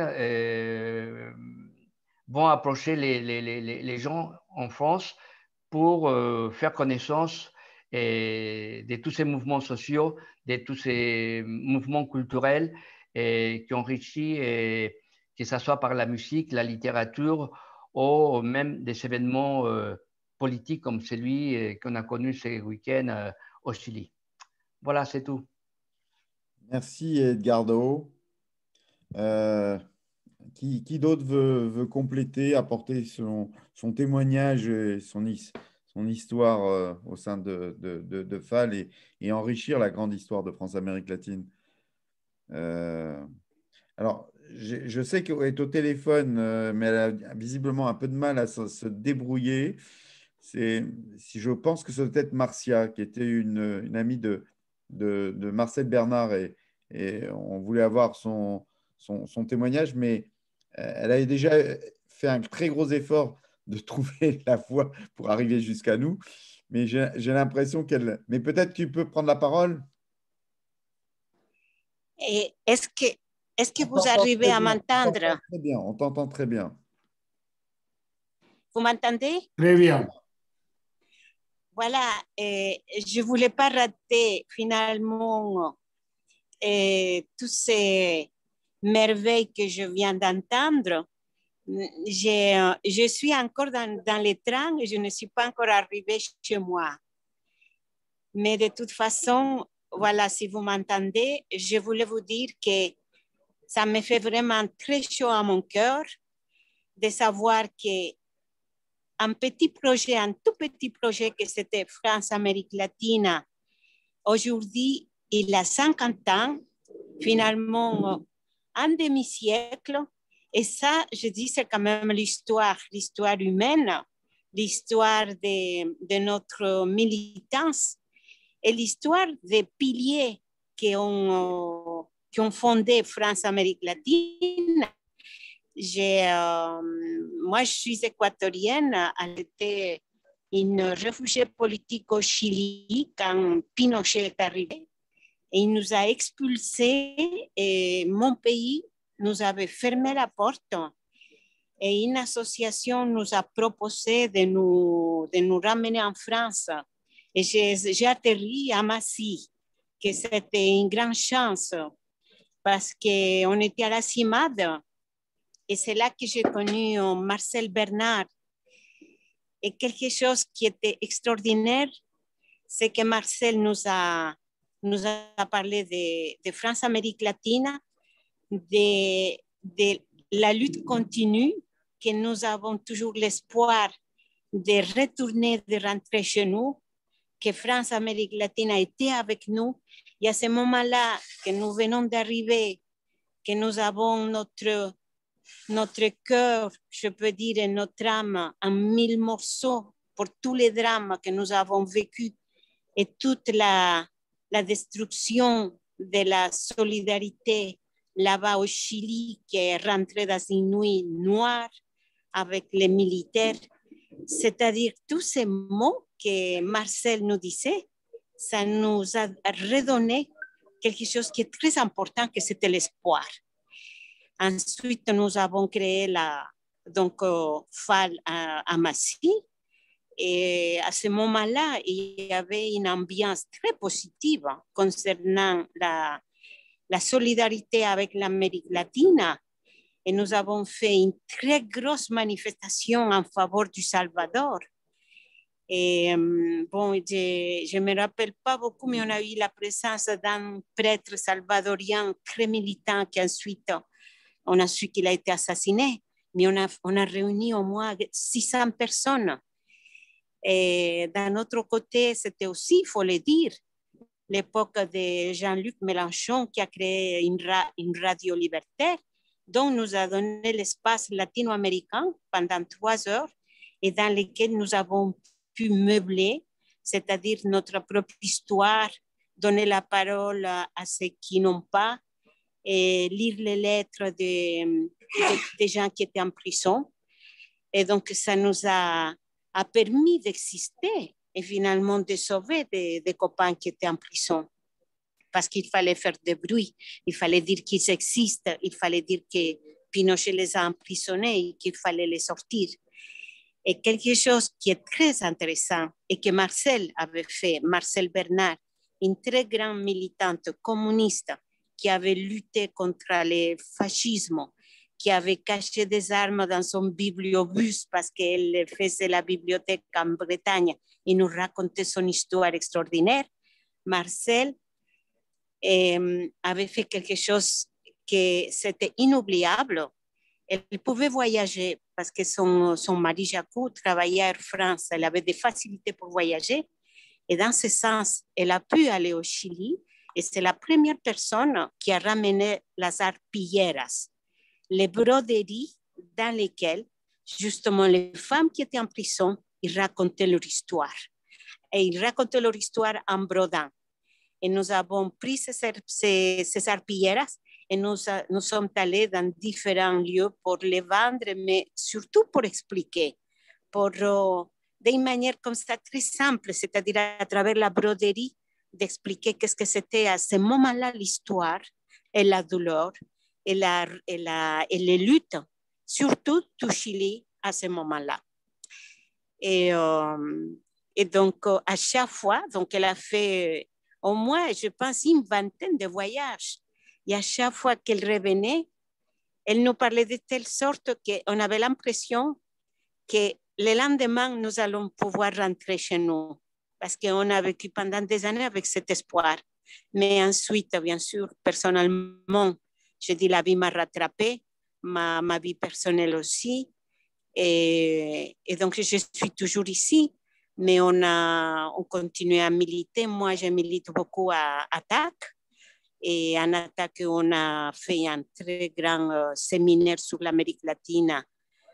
vont approcher les gens en France pour faire connaissance de tous ces mouvements sociaux, de tous ces mouvements culturels qui enrichissent, que ce soit par la musique, la littérature ou même des événements politiques comme celui qu'on a connu ce week-end au Chili. Voilà, c'est tout. Merci Edgardo. Qui d'autre veut compléter, apporter son témoignage et son histoire au sein de FAL et enrichir la grande histoire de France-Amérique latine? Alors, je sais qu'elle est au téléphone, mais elle a visiblement un peu de mal à se débrouiller. Je pense que ça doit être Marcia, qui était une amie de Marcel Bernard, et on voulait avoir son témoignage, mais elle a déjà fait un très gros effort de trouver la voie pour arriver jusqu'à nous. Mais j'ai l'impression qu'elle... Mais peut-être tu peux prendre la parole. Est-ce que vous arrivez à m'entendre? Très bien, on t'entend très bien. Vous m'entendez? Très bien. Voilà, je ne voulais pas rater finalement toutes ces merveilles que je viens d'entendre. Je suis encore dans le train et je ne suis pas encore arrivée chez moi. Mais de toute façon, voilà, si vous m'entendez, je voulais vous dire que ça me fait vraiment très chaud à mon cœur de savoir qu'un petit projet, un tout petit projet que c'était France-Amérique latine, aujourd'hui, il a 50 ans, finalement, un demi-siècle. Et ça, je dis, c'est quand même l'histoire humaine, l'histoire de notre militance et l'histoire des piliers qui ont fondé France-Amérique latine. Moi, je suis équatorienne. Elle était une réfugiée politique au Chili quand Pinochet est arrivé. Et il nous a expulsés et mon pays nous avait fermé la porte. Et une association nous a proposé de nous ramener en France. Et j'ai atterri à Massy, que c'était une grande chance parce qu'on était à la CIMAD Et c'est là que j'ai connu Marcel Bernard. Et quelque chose qui était extraordinaire, c'est que Marcel nous a parlé de France Amérique latine, de la lutte continue, que nous avons toujours l'espoir de retourner, de rentrer chez nous, que France Amérique latine a été avec nous. Et à ce moment-là, que nous venons d'arriver, que nous avons notre cœur, je peux dire, et notre âme en 1000 morceaux pour tous les drames que nous avons vécus et toute la destruction de la solidarité là-bas au Chili, qui est rentrée dans une nuit noire avec les militaires. C'est-à-dire tous ces mots que Marcel nous disait, ça nous a redonné quelque chose qui est très important, que c'était l'espoir. Ensuite, nous avons créé FAL à Massy. Et à ce moment-là, il y avait une ambiance très positive concernant la solidarité avec l'Amérique latine. Et nous avons fait une très grosse manifestation en faveur du Salvador. Et bon, je ne me rappelle pas beaucoup, mais on a eu la présence d'un prêtre salvadorien très militant qui ensuite, on a su qu'il a été assassiné. Mais on a réuni au moins 600 personnes. Et d'un autre côté, c'était aussi, il faut le dire, l'époque de Jean-Luc Mélenchon qui a créé une radio libertaire, dont nous a donné l'espace latino-américain pendant 3 heures et dans lequel nous avons pu meubler, c'est-à-dire notre propre histoire, donner la parole à ceux qui n'ont pas, et lire les lettres des gens qui étaient en prison. Et donc, ça nous a permis d'exister et finalement de sauver des copains qui étaient en prison. Parce qu'il fallait faire du bruit, il fallait dire qu'ils existent, il fallait dire que Pinochet les a emprisonnés et qu'il fallait les sortir. Et quelque chose qui est très intéressant et que Marcel avait fait, Marcel Bernard, une très grande militante communiste qui avait lutté contre le fascisme, qui avait caché des armes dans son bibliobus parce qu'elle faisait la bibliothèque en Bretagne et nous racontait son histoire extraordinaire. Marcel avait fait quelque chose que c'était inoubliable. Elle pouvait voyager parce que son mari Jacou travaillait à Air France. Elle avait des facilités pour voyager. Et dans ce sens, elle a pu aller au Chili. Et c'est la première personne qui a ramené las arpilleras, les broderies dans lesquelles, justement, les femmes qui étaient en prison, ils racontaient leur histoire. Et ils racontaient leur histoire en brodant. Et nous avons pris ces arpilleras et nous sommes allés dans différents lieux pour les vendre, mais surtout pour expliquer, d'une manière comme ça très simple, c'est-à-dire à travers la broderie, d'expliquer qu'est-ce que c'était à ce moment-là l'histoire et la douleur et les luttes, surtout du Chili à ce moment-là. Et donc, à chaque fois, donc elle a fait au moins, je pense, une vingtaine de voyages. Et à chaque fois qu'elle revenait, elle nous parlait de telle sorte qu'on avait l'impression que le lendemain, nous allons pouvoir rentrer chez nous. Parce qu'on a vécu pendant des années avec cet espoir. Mais ensuite, bien sûr, personnellement, je dis la vie m'a rattrapée, ma vie personnelle aussi. Et donc, je suis toujours ici. Mais on continue à militer. Moi, je milite beaucoup à ATTAC. Et en ATTAC, on a fait un très grand séminaire sur l'Amérique latine,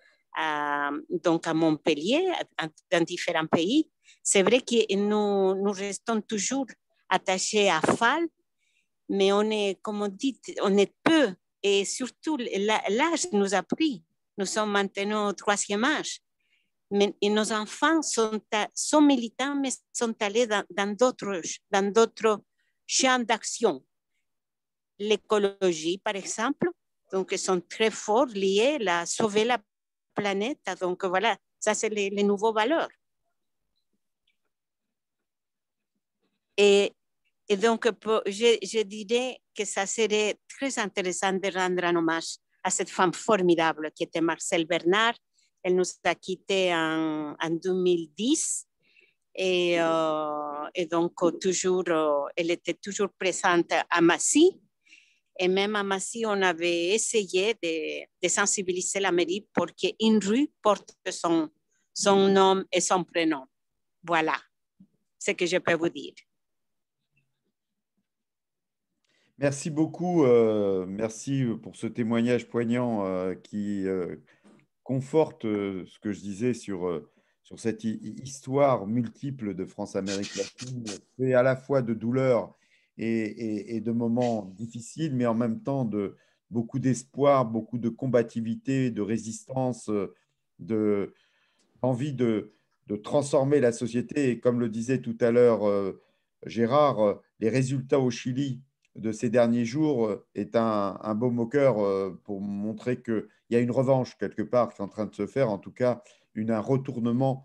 donc à Montpellier, dans différents pays. C'est vrai que nous restons toujours attachés à FAL, mais on est, comme on dit, on est peu. Et surtout, l'âge nous a pris. Nous sommes maintenant au 3e âge. Mais, et nos enfants sont militants, mais sont allés dans d'autres champs d'action. L'écologie, par exemple, donc ils sont très forts liés à sauver la planète. Donc voilà, ça c'est les nouveaux valeurs. Et donc, je dirais que ça serait très intéressant de rendre un hommage à cette femme formidable qui était Marcel Bernard. Elle nous a quittés en 2010 et donc toujours, elle était toujours présente à Massy. Et même à Massy, on avait essayé de sensibiliser la mairie pour qu'une rue porte son nom et son prénom. Voilà ce que je peux vous dire. Merci beaucoup. Merci pour ce témoignage poignant qui conforte ce que je disais sur cette histoire multiple de France-Amérique latine. C'est à la fois de douleur et de moments difficiles, mais en même temps de beaucoup d'espoir, beaucoup de combativité, de résistance, d'envie de transformer la société. Et comme le disait tout à l'heure Gérard, les résultats au Chili de ces derniers jours est un baume au cœur pour montrer qu'il y a une revanche quelque part qui est en train de se faire, en tout cas un retournement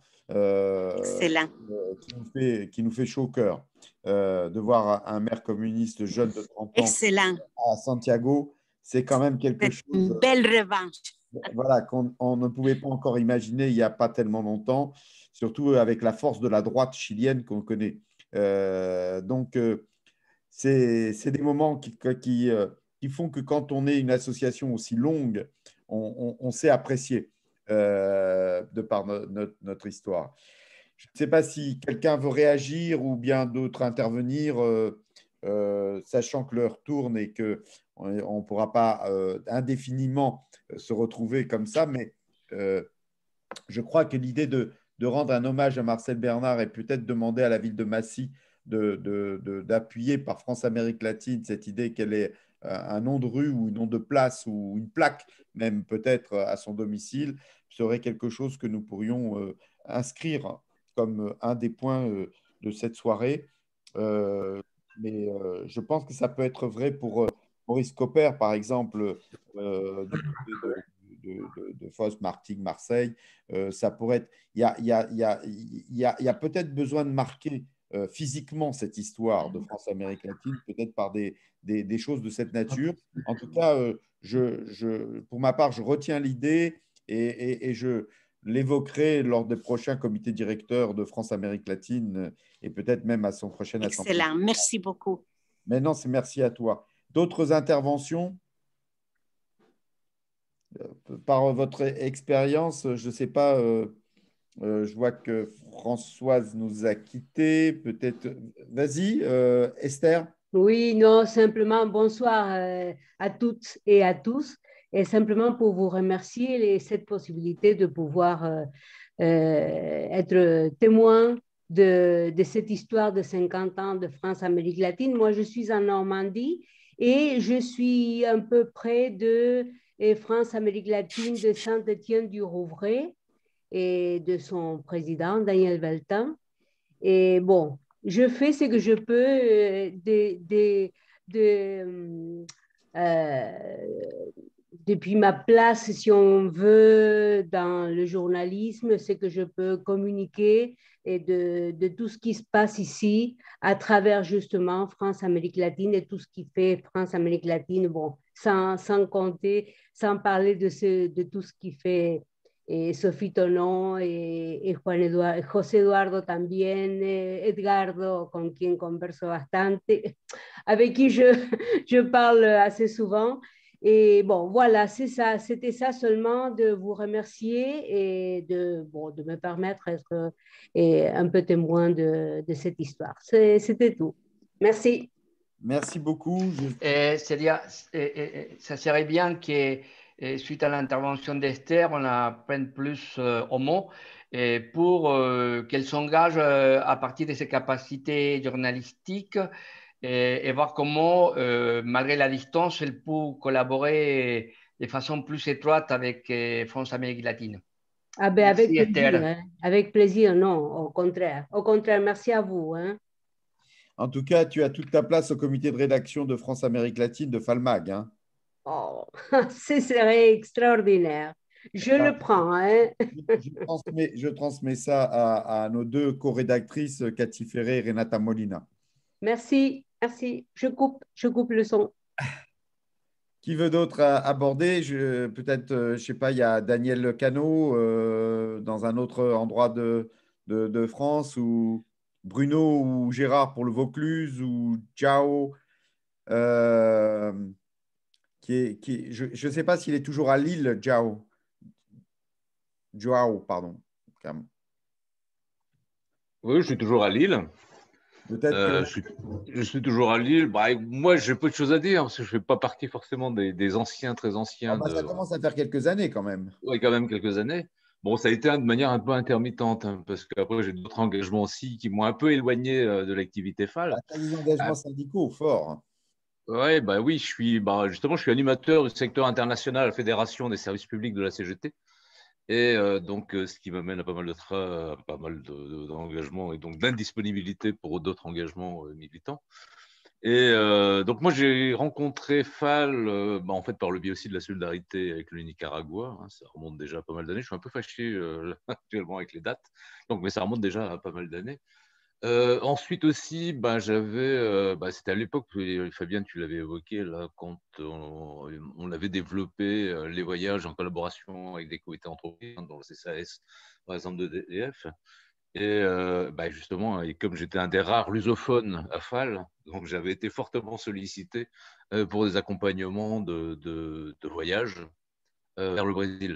qui nous fait chaud au cœur. De voir un maire communiste jeune de 30 ans à Santiago, c'est quand même quelque chose. Une belle revanche. Voilà, qu'on ne pouvait pas encore imaginer il n'y a pas tellement longtemps, surtout avec la force de la droite chilienne qu'on connaît. Donc, c'est des moments qui font que quand on est une association aussi longue, on sait apprécier de par notre histoire. Je ne sais pas si quelqu'un veut réagir ou bien d'autres intervenir, sachant que l'heure tourne et qu'on ne pourra pas indéfiniment se retrouver comme ça, mais je crois que l'idée de rendre un hommage à Marcel Bernard et peut-être demander à la ville de Massy d'appuyer par France-Amérique latine cette idée qu'elle ait un nom de rue ou un nom de place ou une plaque, même peut-être à son domicile, serait quelque chose que nous pourrions inscrire comme un des points de cette soirée. Mais je pense que ça peut être vrai pour Maurice Copper, par exemple, de Fos, Martigues, Marseille. Ça pourrait être… Il y a peut-être besoin de marquer physiquement cette histoire de France-Amérique latine, peut-être par des choses de cette nature. En tout cas, pour ma part, je retiens l'idée et je l'évoquerai lors des prochains comités directeurs de France-Amérique latine et peut-être même à son prochain assemblée. Excellent, merci beaucoup. Maintenant, c'est merci à toi. D'autres interventions? Par votre expérience, je ne sais pas, je vois que Françoise nous a quittés. Peut-être, vas-y, Esther. Oui, non, simplement bonsoir à toutes et à tous. Et simplement pour vous remercier cette possibilité de pouvoir être témoin de cette histoire de 50 ans de France-Amérique latine. Moi, je suis en Normandie et je suis un peu près de France-Amérique latine de Saint-Étienne-du-Rouvray et de son président, Daniel Veltin. Et bon, je fais ce que je peux depuis ma place, si on veut, dans le journalisme, c'est que je peux communiquer et de tout ce qui se passe ici à travers justement France-Amérique latine et tout ce qui fait France-Amérique latine, bon, sans compter, sans parler de tout ce qui fait Sophie Tonon et José Eduardo también, Edgardo, con quien converso bastante, avec qui je parle assez souvent. Et bon, voilà, c'est ça, c'était ça seulement, de vous remercier et de me permettre d'être un peu témoin de cette histoire. C'était tout. Merci. Merci beaucoup. Ça serait bien que, suite à l'intervention d'Esther, on apprenne plus au mot pour qu'elle s'engage à partir de ses capacités journalistiques et voir comment, malgré la distance, elle peut collaborer de façon plus étroite avec France-Amérique latine. Ah ben, avec plaisir, hein. Avec plaisir, non, au contraire. Au contraire, merci à vous. Hein. En tout cas, tu as toute ta place au comité de rédaction de France-Amérique latine de Falmag. Hein. Oh, ce serait extraordinaire. Je le prends. Hein. Je transmets ça à nos deux co-rédactrices, Cathy Ferré et Renata Molina. Merci, merci. Je coupe le son. Qui veut d'autre aborder? Peut-être, je ne sais pas, il y a Daniel Cano dans un autre endroit de France, ou Bruno ou Gérard pour le Vaucluse, ou Ciao, je ne sais pas s'il est toujours à Lille, Ciao. Joao, pardon. Oui, je suis toujours à Lille. Peut-être je suis toujours à Lille. Bah, moi, j'ai peu de choses à dire parce que je ne fais pas partie forcément des anciens, très anciens. Ça commence à faire quelques années quand même. Oui, quand même quelques années. Bon, ça a été de manière un peu intermittente, hein, parce qu'après, j'ai d'autres engagements aussi qui m'ont un peu éloigné de l'activité FAL. Tu as des engagements syndicaux forts. Ouais, bah oui, justement, je suis animateur du secteur international à la Fédération des services publics de la CGT. Et donc, ce qui m'amène à pas mal d'engagements et donc d'indisponibilité pour d'autres engagements militants. Et donc, moi, j'ai rencontré FAL en fait, par le biais aussi de la solidarité avec le Nicaragua. Hein, ça remonte déjà à pas mal d'années. Je suis un peu fâché actuellement avec les dates, donc, mais ça remonte déjà à pas mal d'années. Ensuite aussi, c'était à l'époque, Fabien, tu l'avais évoqué, là, quand on avait développé les voyages en collaboration avec des comités entreprises, dont le CSAS, par exemple, de DDF. Et justement, et comme j'étais un des rares lusophones à FAL, donc j'avais été fortement sollicité pour des accompagnements de voyages vers le Brésil.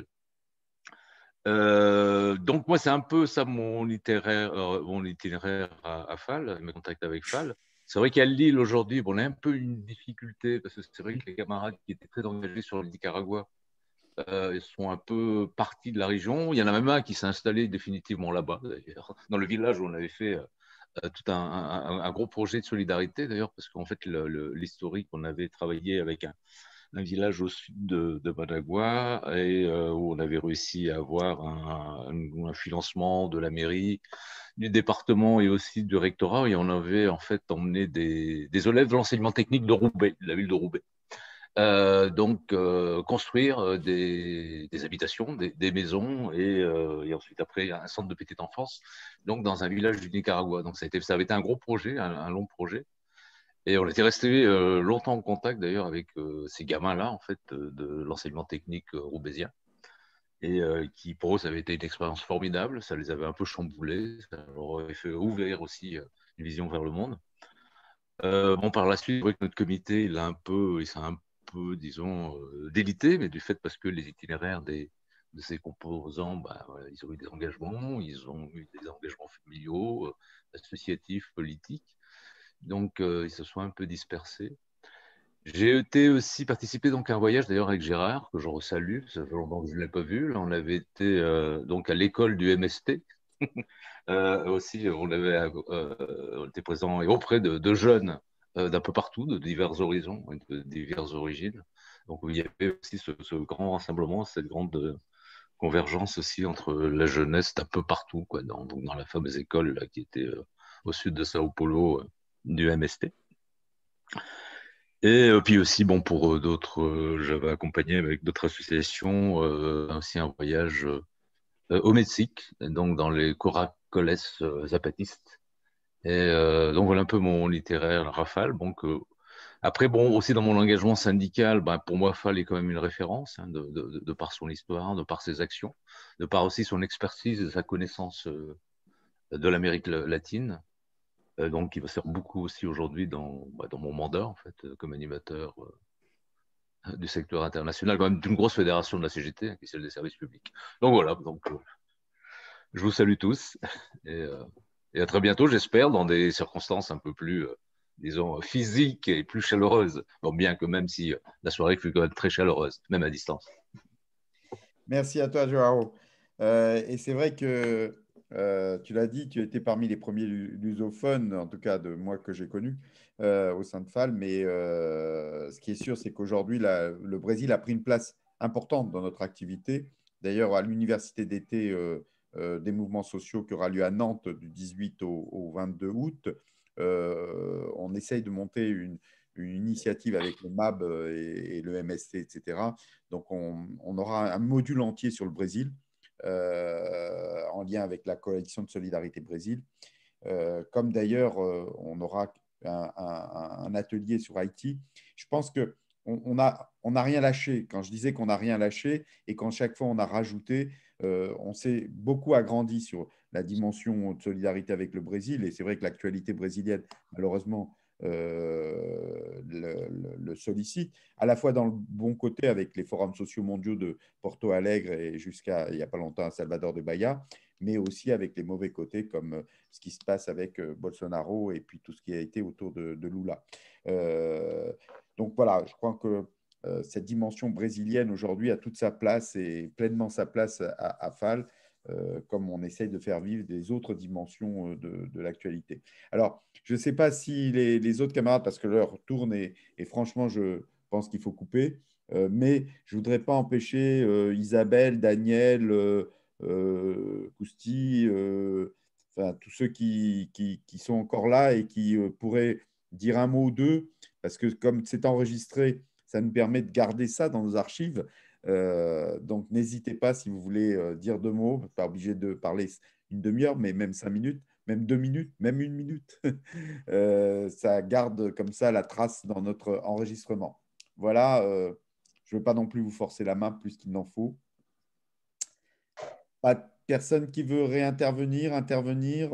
Donc moi, c'est un peu ça mon itinéraire à FAL, mes contacts avec FAL. C'est vrai qu'à Lille aujourd'hui, on a un peu une difficulté parce que c'est vrai que les camarades qui étaient très engagés sur le Nicaragua, ils sont un peu partis de la région. Il y en a même un qui s'est installé définitivement là-bas, d'ailleurs, dans le village où on avait fait tout un gros projet de solidarité, d'ailleurs, parce qu'en fait, l'historique, on avait travaillé avec un village au sud de Managua et où on avait réussi à avoir un financement de la mairie, du département et aussi du rectorat, et on avait en fait emmené des élèves de l'enseignement technique de Roubaix, de la ville de Roubaix. Construire des habitations, des maisons et ensuite après un centre de petite enfance, donc dans un village du Nicaragua. Donc ça avait été un gros projet, un long projet. Et on était resté longtemps en contact d'ailleurs avec ces gamins-là, en fait, de l'enseignement technique roubaisien. Et qui, pour eux, ça avait été une expérience formidable. Ça les avait un peu chamboulés. Ça leur avait fait ouvrir aussi une vision vers le monde. Par la suite, c'est vrai que notre comité, il s'est un peu, disons, délité, mais du fait parce que les itinéraires de ses composants, ils ont eu des engagements, familiaux, associatifs, politiques. Donc, ils se sont un peu dispersés. J'ai été aussi participé donc à un voyage d'ailleurs avec Gérard, que je resalue, ça fait longtemps que je ne l'ai pas vu. Là, on avait été donc à l'école du MST. Aussi, on était présent et auprès de jeunes d'un peu partout, de divers horizons, de diverses origines. Donc, il y avait aussi ce grand rassemblement, cette grande convergence aussi entre la jeunesse d'un peu partout, quoi, dans la fameuse école là, qui était au sud de Sao Paulo du MST. Et puis aussi, pour d'autres, j'avais accompagné avec d'autres associations aussi un voyage au Mexique, donc dans les caracoles zapatistes. Et donc voilà un peu mon littéraire rafale. Donc, après, aussi dans mon engagement syndical, pour moi, FAL est quand même une référence, hein, de par son histoire, de par ses actions, de par aussi son expertise et sa connaissance de l'Amérique latine. Donc, qui me sert beaucoup aussi aujourd'hui dans mon mandat, en fait, comme animateur du secteur international, quand même d'une grosse fédération de la CGT, qui est celle des services publics. Donc voilà, je vous salue tous et à très bientôt, j'espère, dans des circonstances un peu plus, disons, physiques et plus chaleureuses. Bon, bien que même si la soirée fut quand même très chaleureuse, même à distance. Merci à toi, Joao. Et c'est vrai que tu l'as dit, tu étais parmi les premiers lusophones, en tout cas de moi que j'ai connu au sein de FAL. Mais ce qui est sûr, c'est qu'aujourd'hui, le Brésil a pris une place importante dans notre activité. D'ailleurs, à l'université d'été des mouvements sociaux qui aura lieu à Nantes du 18 au 22 août, on essaye de monter une initiative avec le MAB et le MST, etc. Donc, on aura un module entier sur le Brésil en lien avec la coalition de solidarité Brésil. Comme d'ailleurs, on aura un atelier sur Haïti. Je pense que on n'a rien lâché. Quand je disais qu'on n'a rien lâché et quand chaque fois on a rajouté, on s'est beaucoup agrandi sur la dimension de solidarité avec le Brésil. Et c'est vrai que l'actualité brésilienne, malheureusement, le sollicite, à la fois dans le bon côté avec les forums sociaux mondiaux de Porto Alegre et jusqu'à il n'y a pas longtemps à Salvador de Bahia, mais aussi avec les mauvais côtés comme ce qui se passe avec Bolsonaro et puis tout ce qui a été autour de Lula. Donc voilà, je crois que cette dimension brésilienne aujourd'hui a toute sa place et pleinement sa place à FAL, comme on essaye de faire vivre des autres dimensions de l'actualité. Alors, je ne sais pas si les autres camarades, parce que l'heure tourne et franchement, je pense qu'il faut couper, mais je ne voudrais pas empêcher Isabelle, Daniel, Kousti, enfin, tous ceux qui sont encore là et qui pourraient dire un mot ou deux, parce que comme c'est enregistré, ça nous permet de garder ça dans nos archives. Donc, n'hésitez pas si vous voulez dire 2 mots, pas obligé de parler une demi-heure, mais même 5 minutes, même 2 minutes, même 1 minute. Ça garde comme ça la trace dans notre enregistrement. Voilà, je ne veux pas non plus vous forcer la main plus qu'il n'en faut. Pas de personne qui veut réintervenir, intervenir.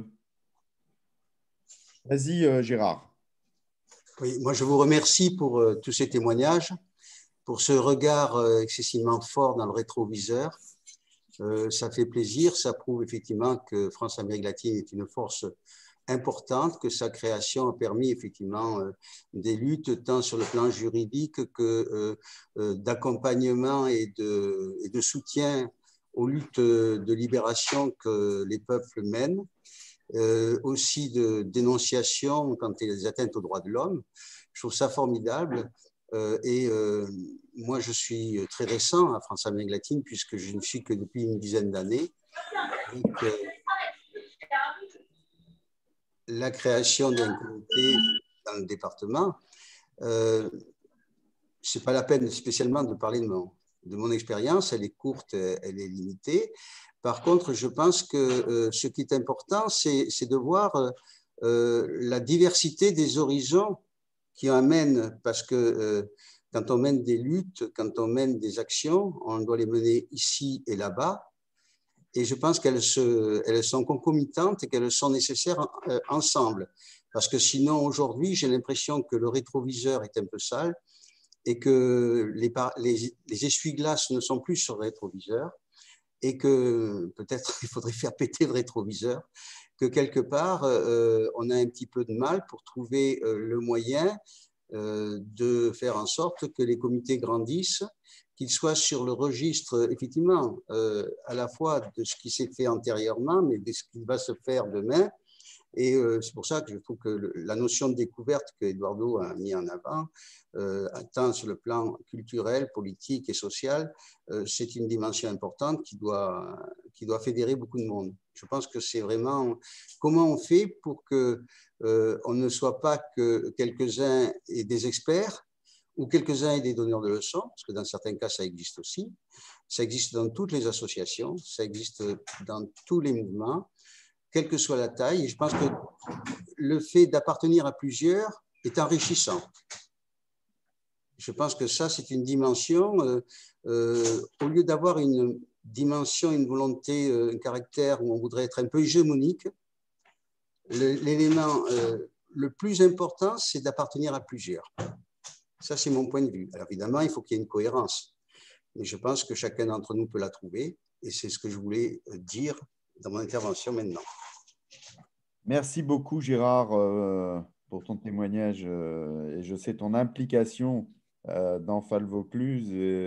Vas-y, Gérard. Oui, moi je vous remercie pour tous ces témoignages, pour ce regard excessivement fort dans le rétroviseur. Ça fait plaisir, ça prouve effectivement que France-Amérique latine est une force importante, que sa création a permis effectivement des luttes tant sur le plan juridique que d'accompagnement et de soutien aux luttes de libération que les peuples mènent. Aussi de dénonciation quand il y a des atteintes aux droits de l'homme. Je trouve ça formidable. Moi, je suis très récent à France-Amérique latine puisque je ne suis que depuis une dizaine d'années. La création d'un comité dans le département, ce n'est pas la peine spécialement de parler de mon expérience. Elle est courte, elle est limitée. Par contre, je pense que ce qui est important, c'est de voir la diversité des horizons qui amènent, parce que quand on mène des luttes, quand on mène des actions, on doit les mener ici et là-bas. Et je pense qu'elles sont concomitantes et qu'elles sont nécessaires ensemble. Parce que sinon, aujourd'hui, j'ai l'impression que le rétroviseur est un peu sale et que les essuie-glaces ne sont plus sur le rétroviseur. Et que peut-être il faudrait faire péter le rétroviseur, que quelque part, on a un petit peu de mal pour trouver le moyen de faire en sorte que les comités grandissent, qu'ils soient sur le registre, effectivement, à la fois de ce qui s'est fait antérieurement, mais de ce qui va se faire demain. Et c'est pour ça que je trouve que la notion de découverte que Eduardo a mis en avant, tant sur le plan culturel, politique et social, c'est une dimension importante qui doit fédérer beaucoup de monde. Je pense que c'est vraiment comment on fait pour que on ne soit pas que quelques-uns et des experts ou quelques-uns et des donneurs de leçons, parce que dans certains cas, ça existe aussi. Ça existe dans toutes les associations, ça existe dans tous les mouvements, quelle que soit la taille. Et je pense que le fait d'appartenir à plusieurs est enrichissant. Je pense que ça, c'est une dimension, au lieu d'avoir une dimension, une volonté, un caractère où on voudrait être un peu hégémonique, l'élément le plus important, c'est d'appartenir à plusieurs. Ça, c'est mon point de vue. Alors évidemment, il faut qu'il y ait une cohérence. Mais je pense que chacun d'entre nous peut la trouver. Et c'est ce que je voulais dire dans mon intervention maintenant. Merci beaucoup, Gérard, pour ton témoignage. Et je sais ton implication dans FAL Vaucluse,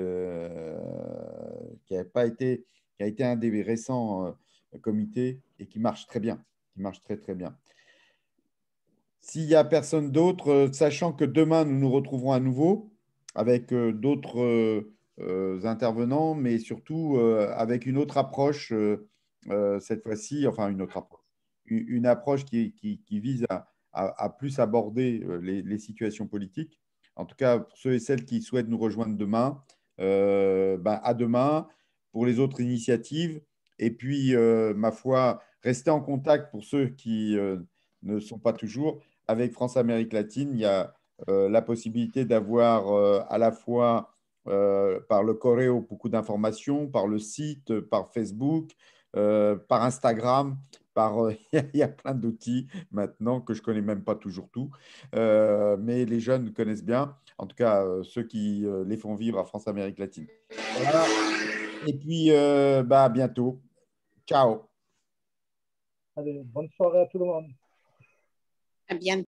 qui a été un des récents comités et qui marche très bien, qui marche très, très bien. S'il n'y a personne d'autre, sachant que demain, nous nous retrouverons à nouveau avec d'autres intervenants, mais surtout avec une autre approche cette fois-ci, enfin une autre approche. Une approche qui vise à plus aborder les situations politiques. En tout cas, pour ceux et celles qui souhaitent nous rejoindre demain, à demain pour les autres initiatives. Et puis, ma foi, restez en contact pour ceux qui ne sont pas toujours. Avec France-Amérique latine, il y a la possibilité d'avoir à la fois par le Correo beaucoup d'informations, par le site, par Facebook, par Instagram, il y a plein d'outils maintenant que je ne connais même pas toujours tout, mais les jeunes connaissent bien, en tout cas ceux qui les font vivre à France-Amérique latine. Voilà. Et puis, à bientôt. Ciao. Allez, bonne soirée à tout le monde. À bientôt.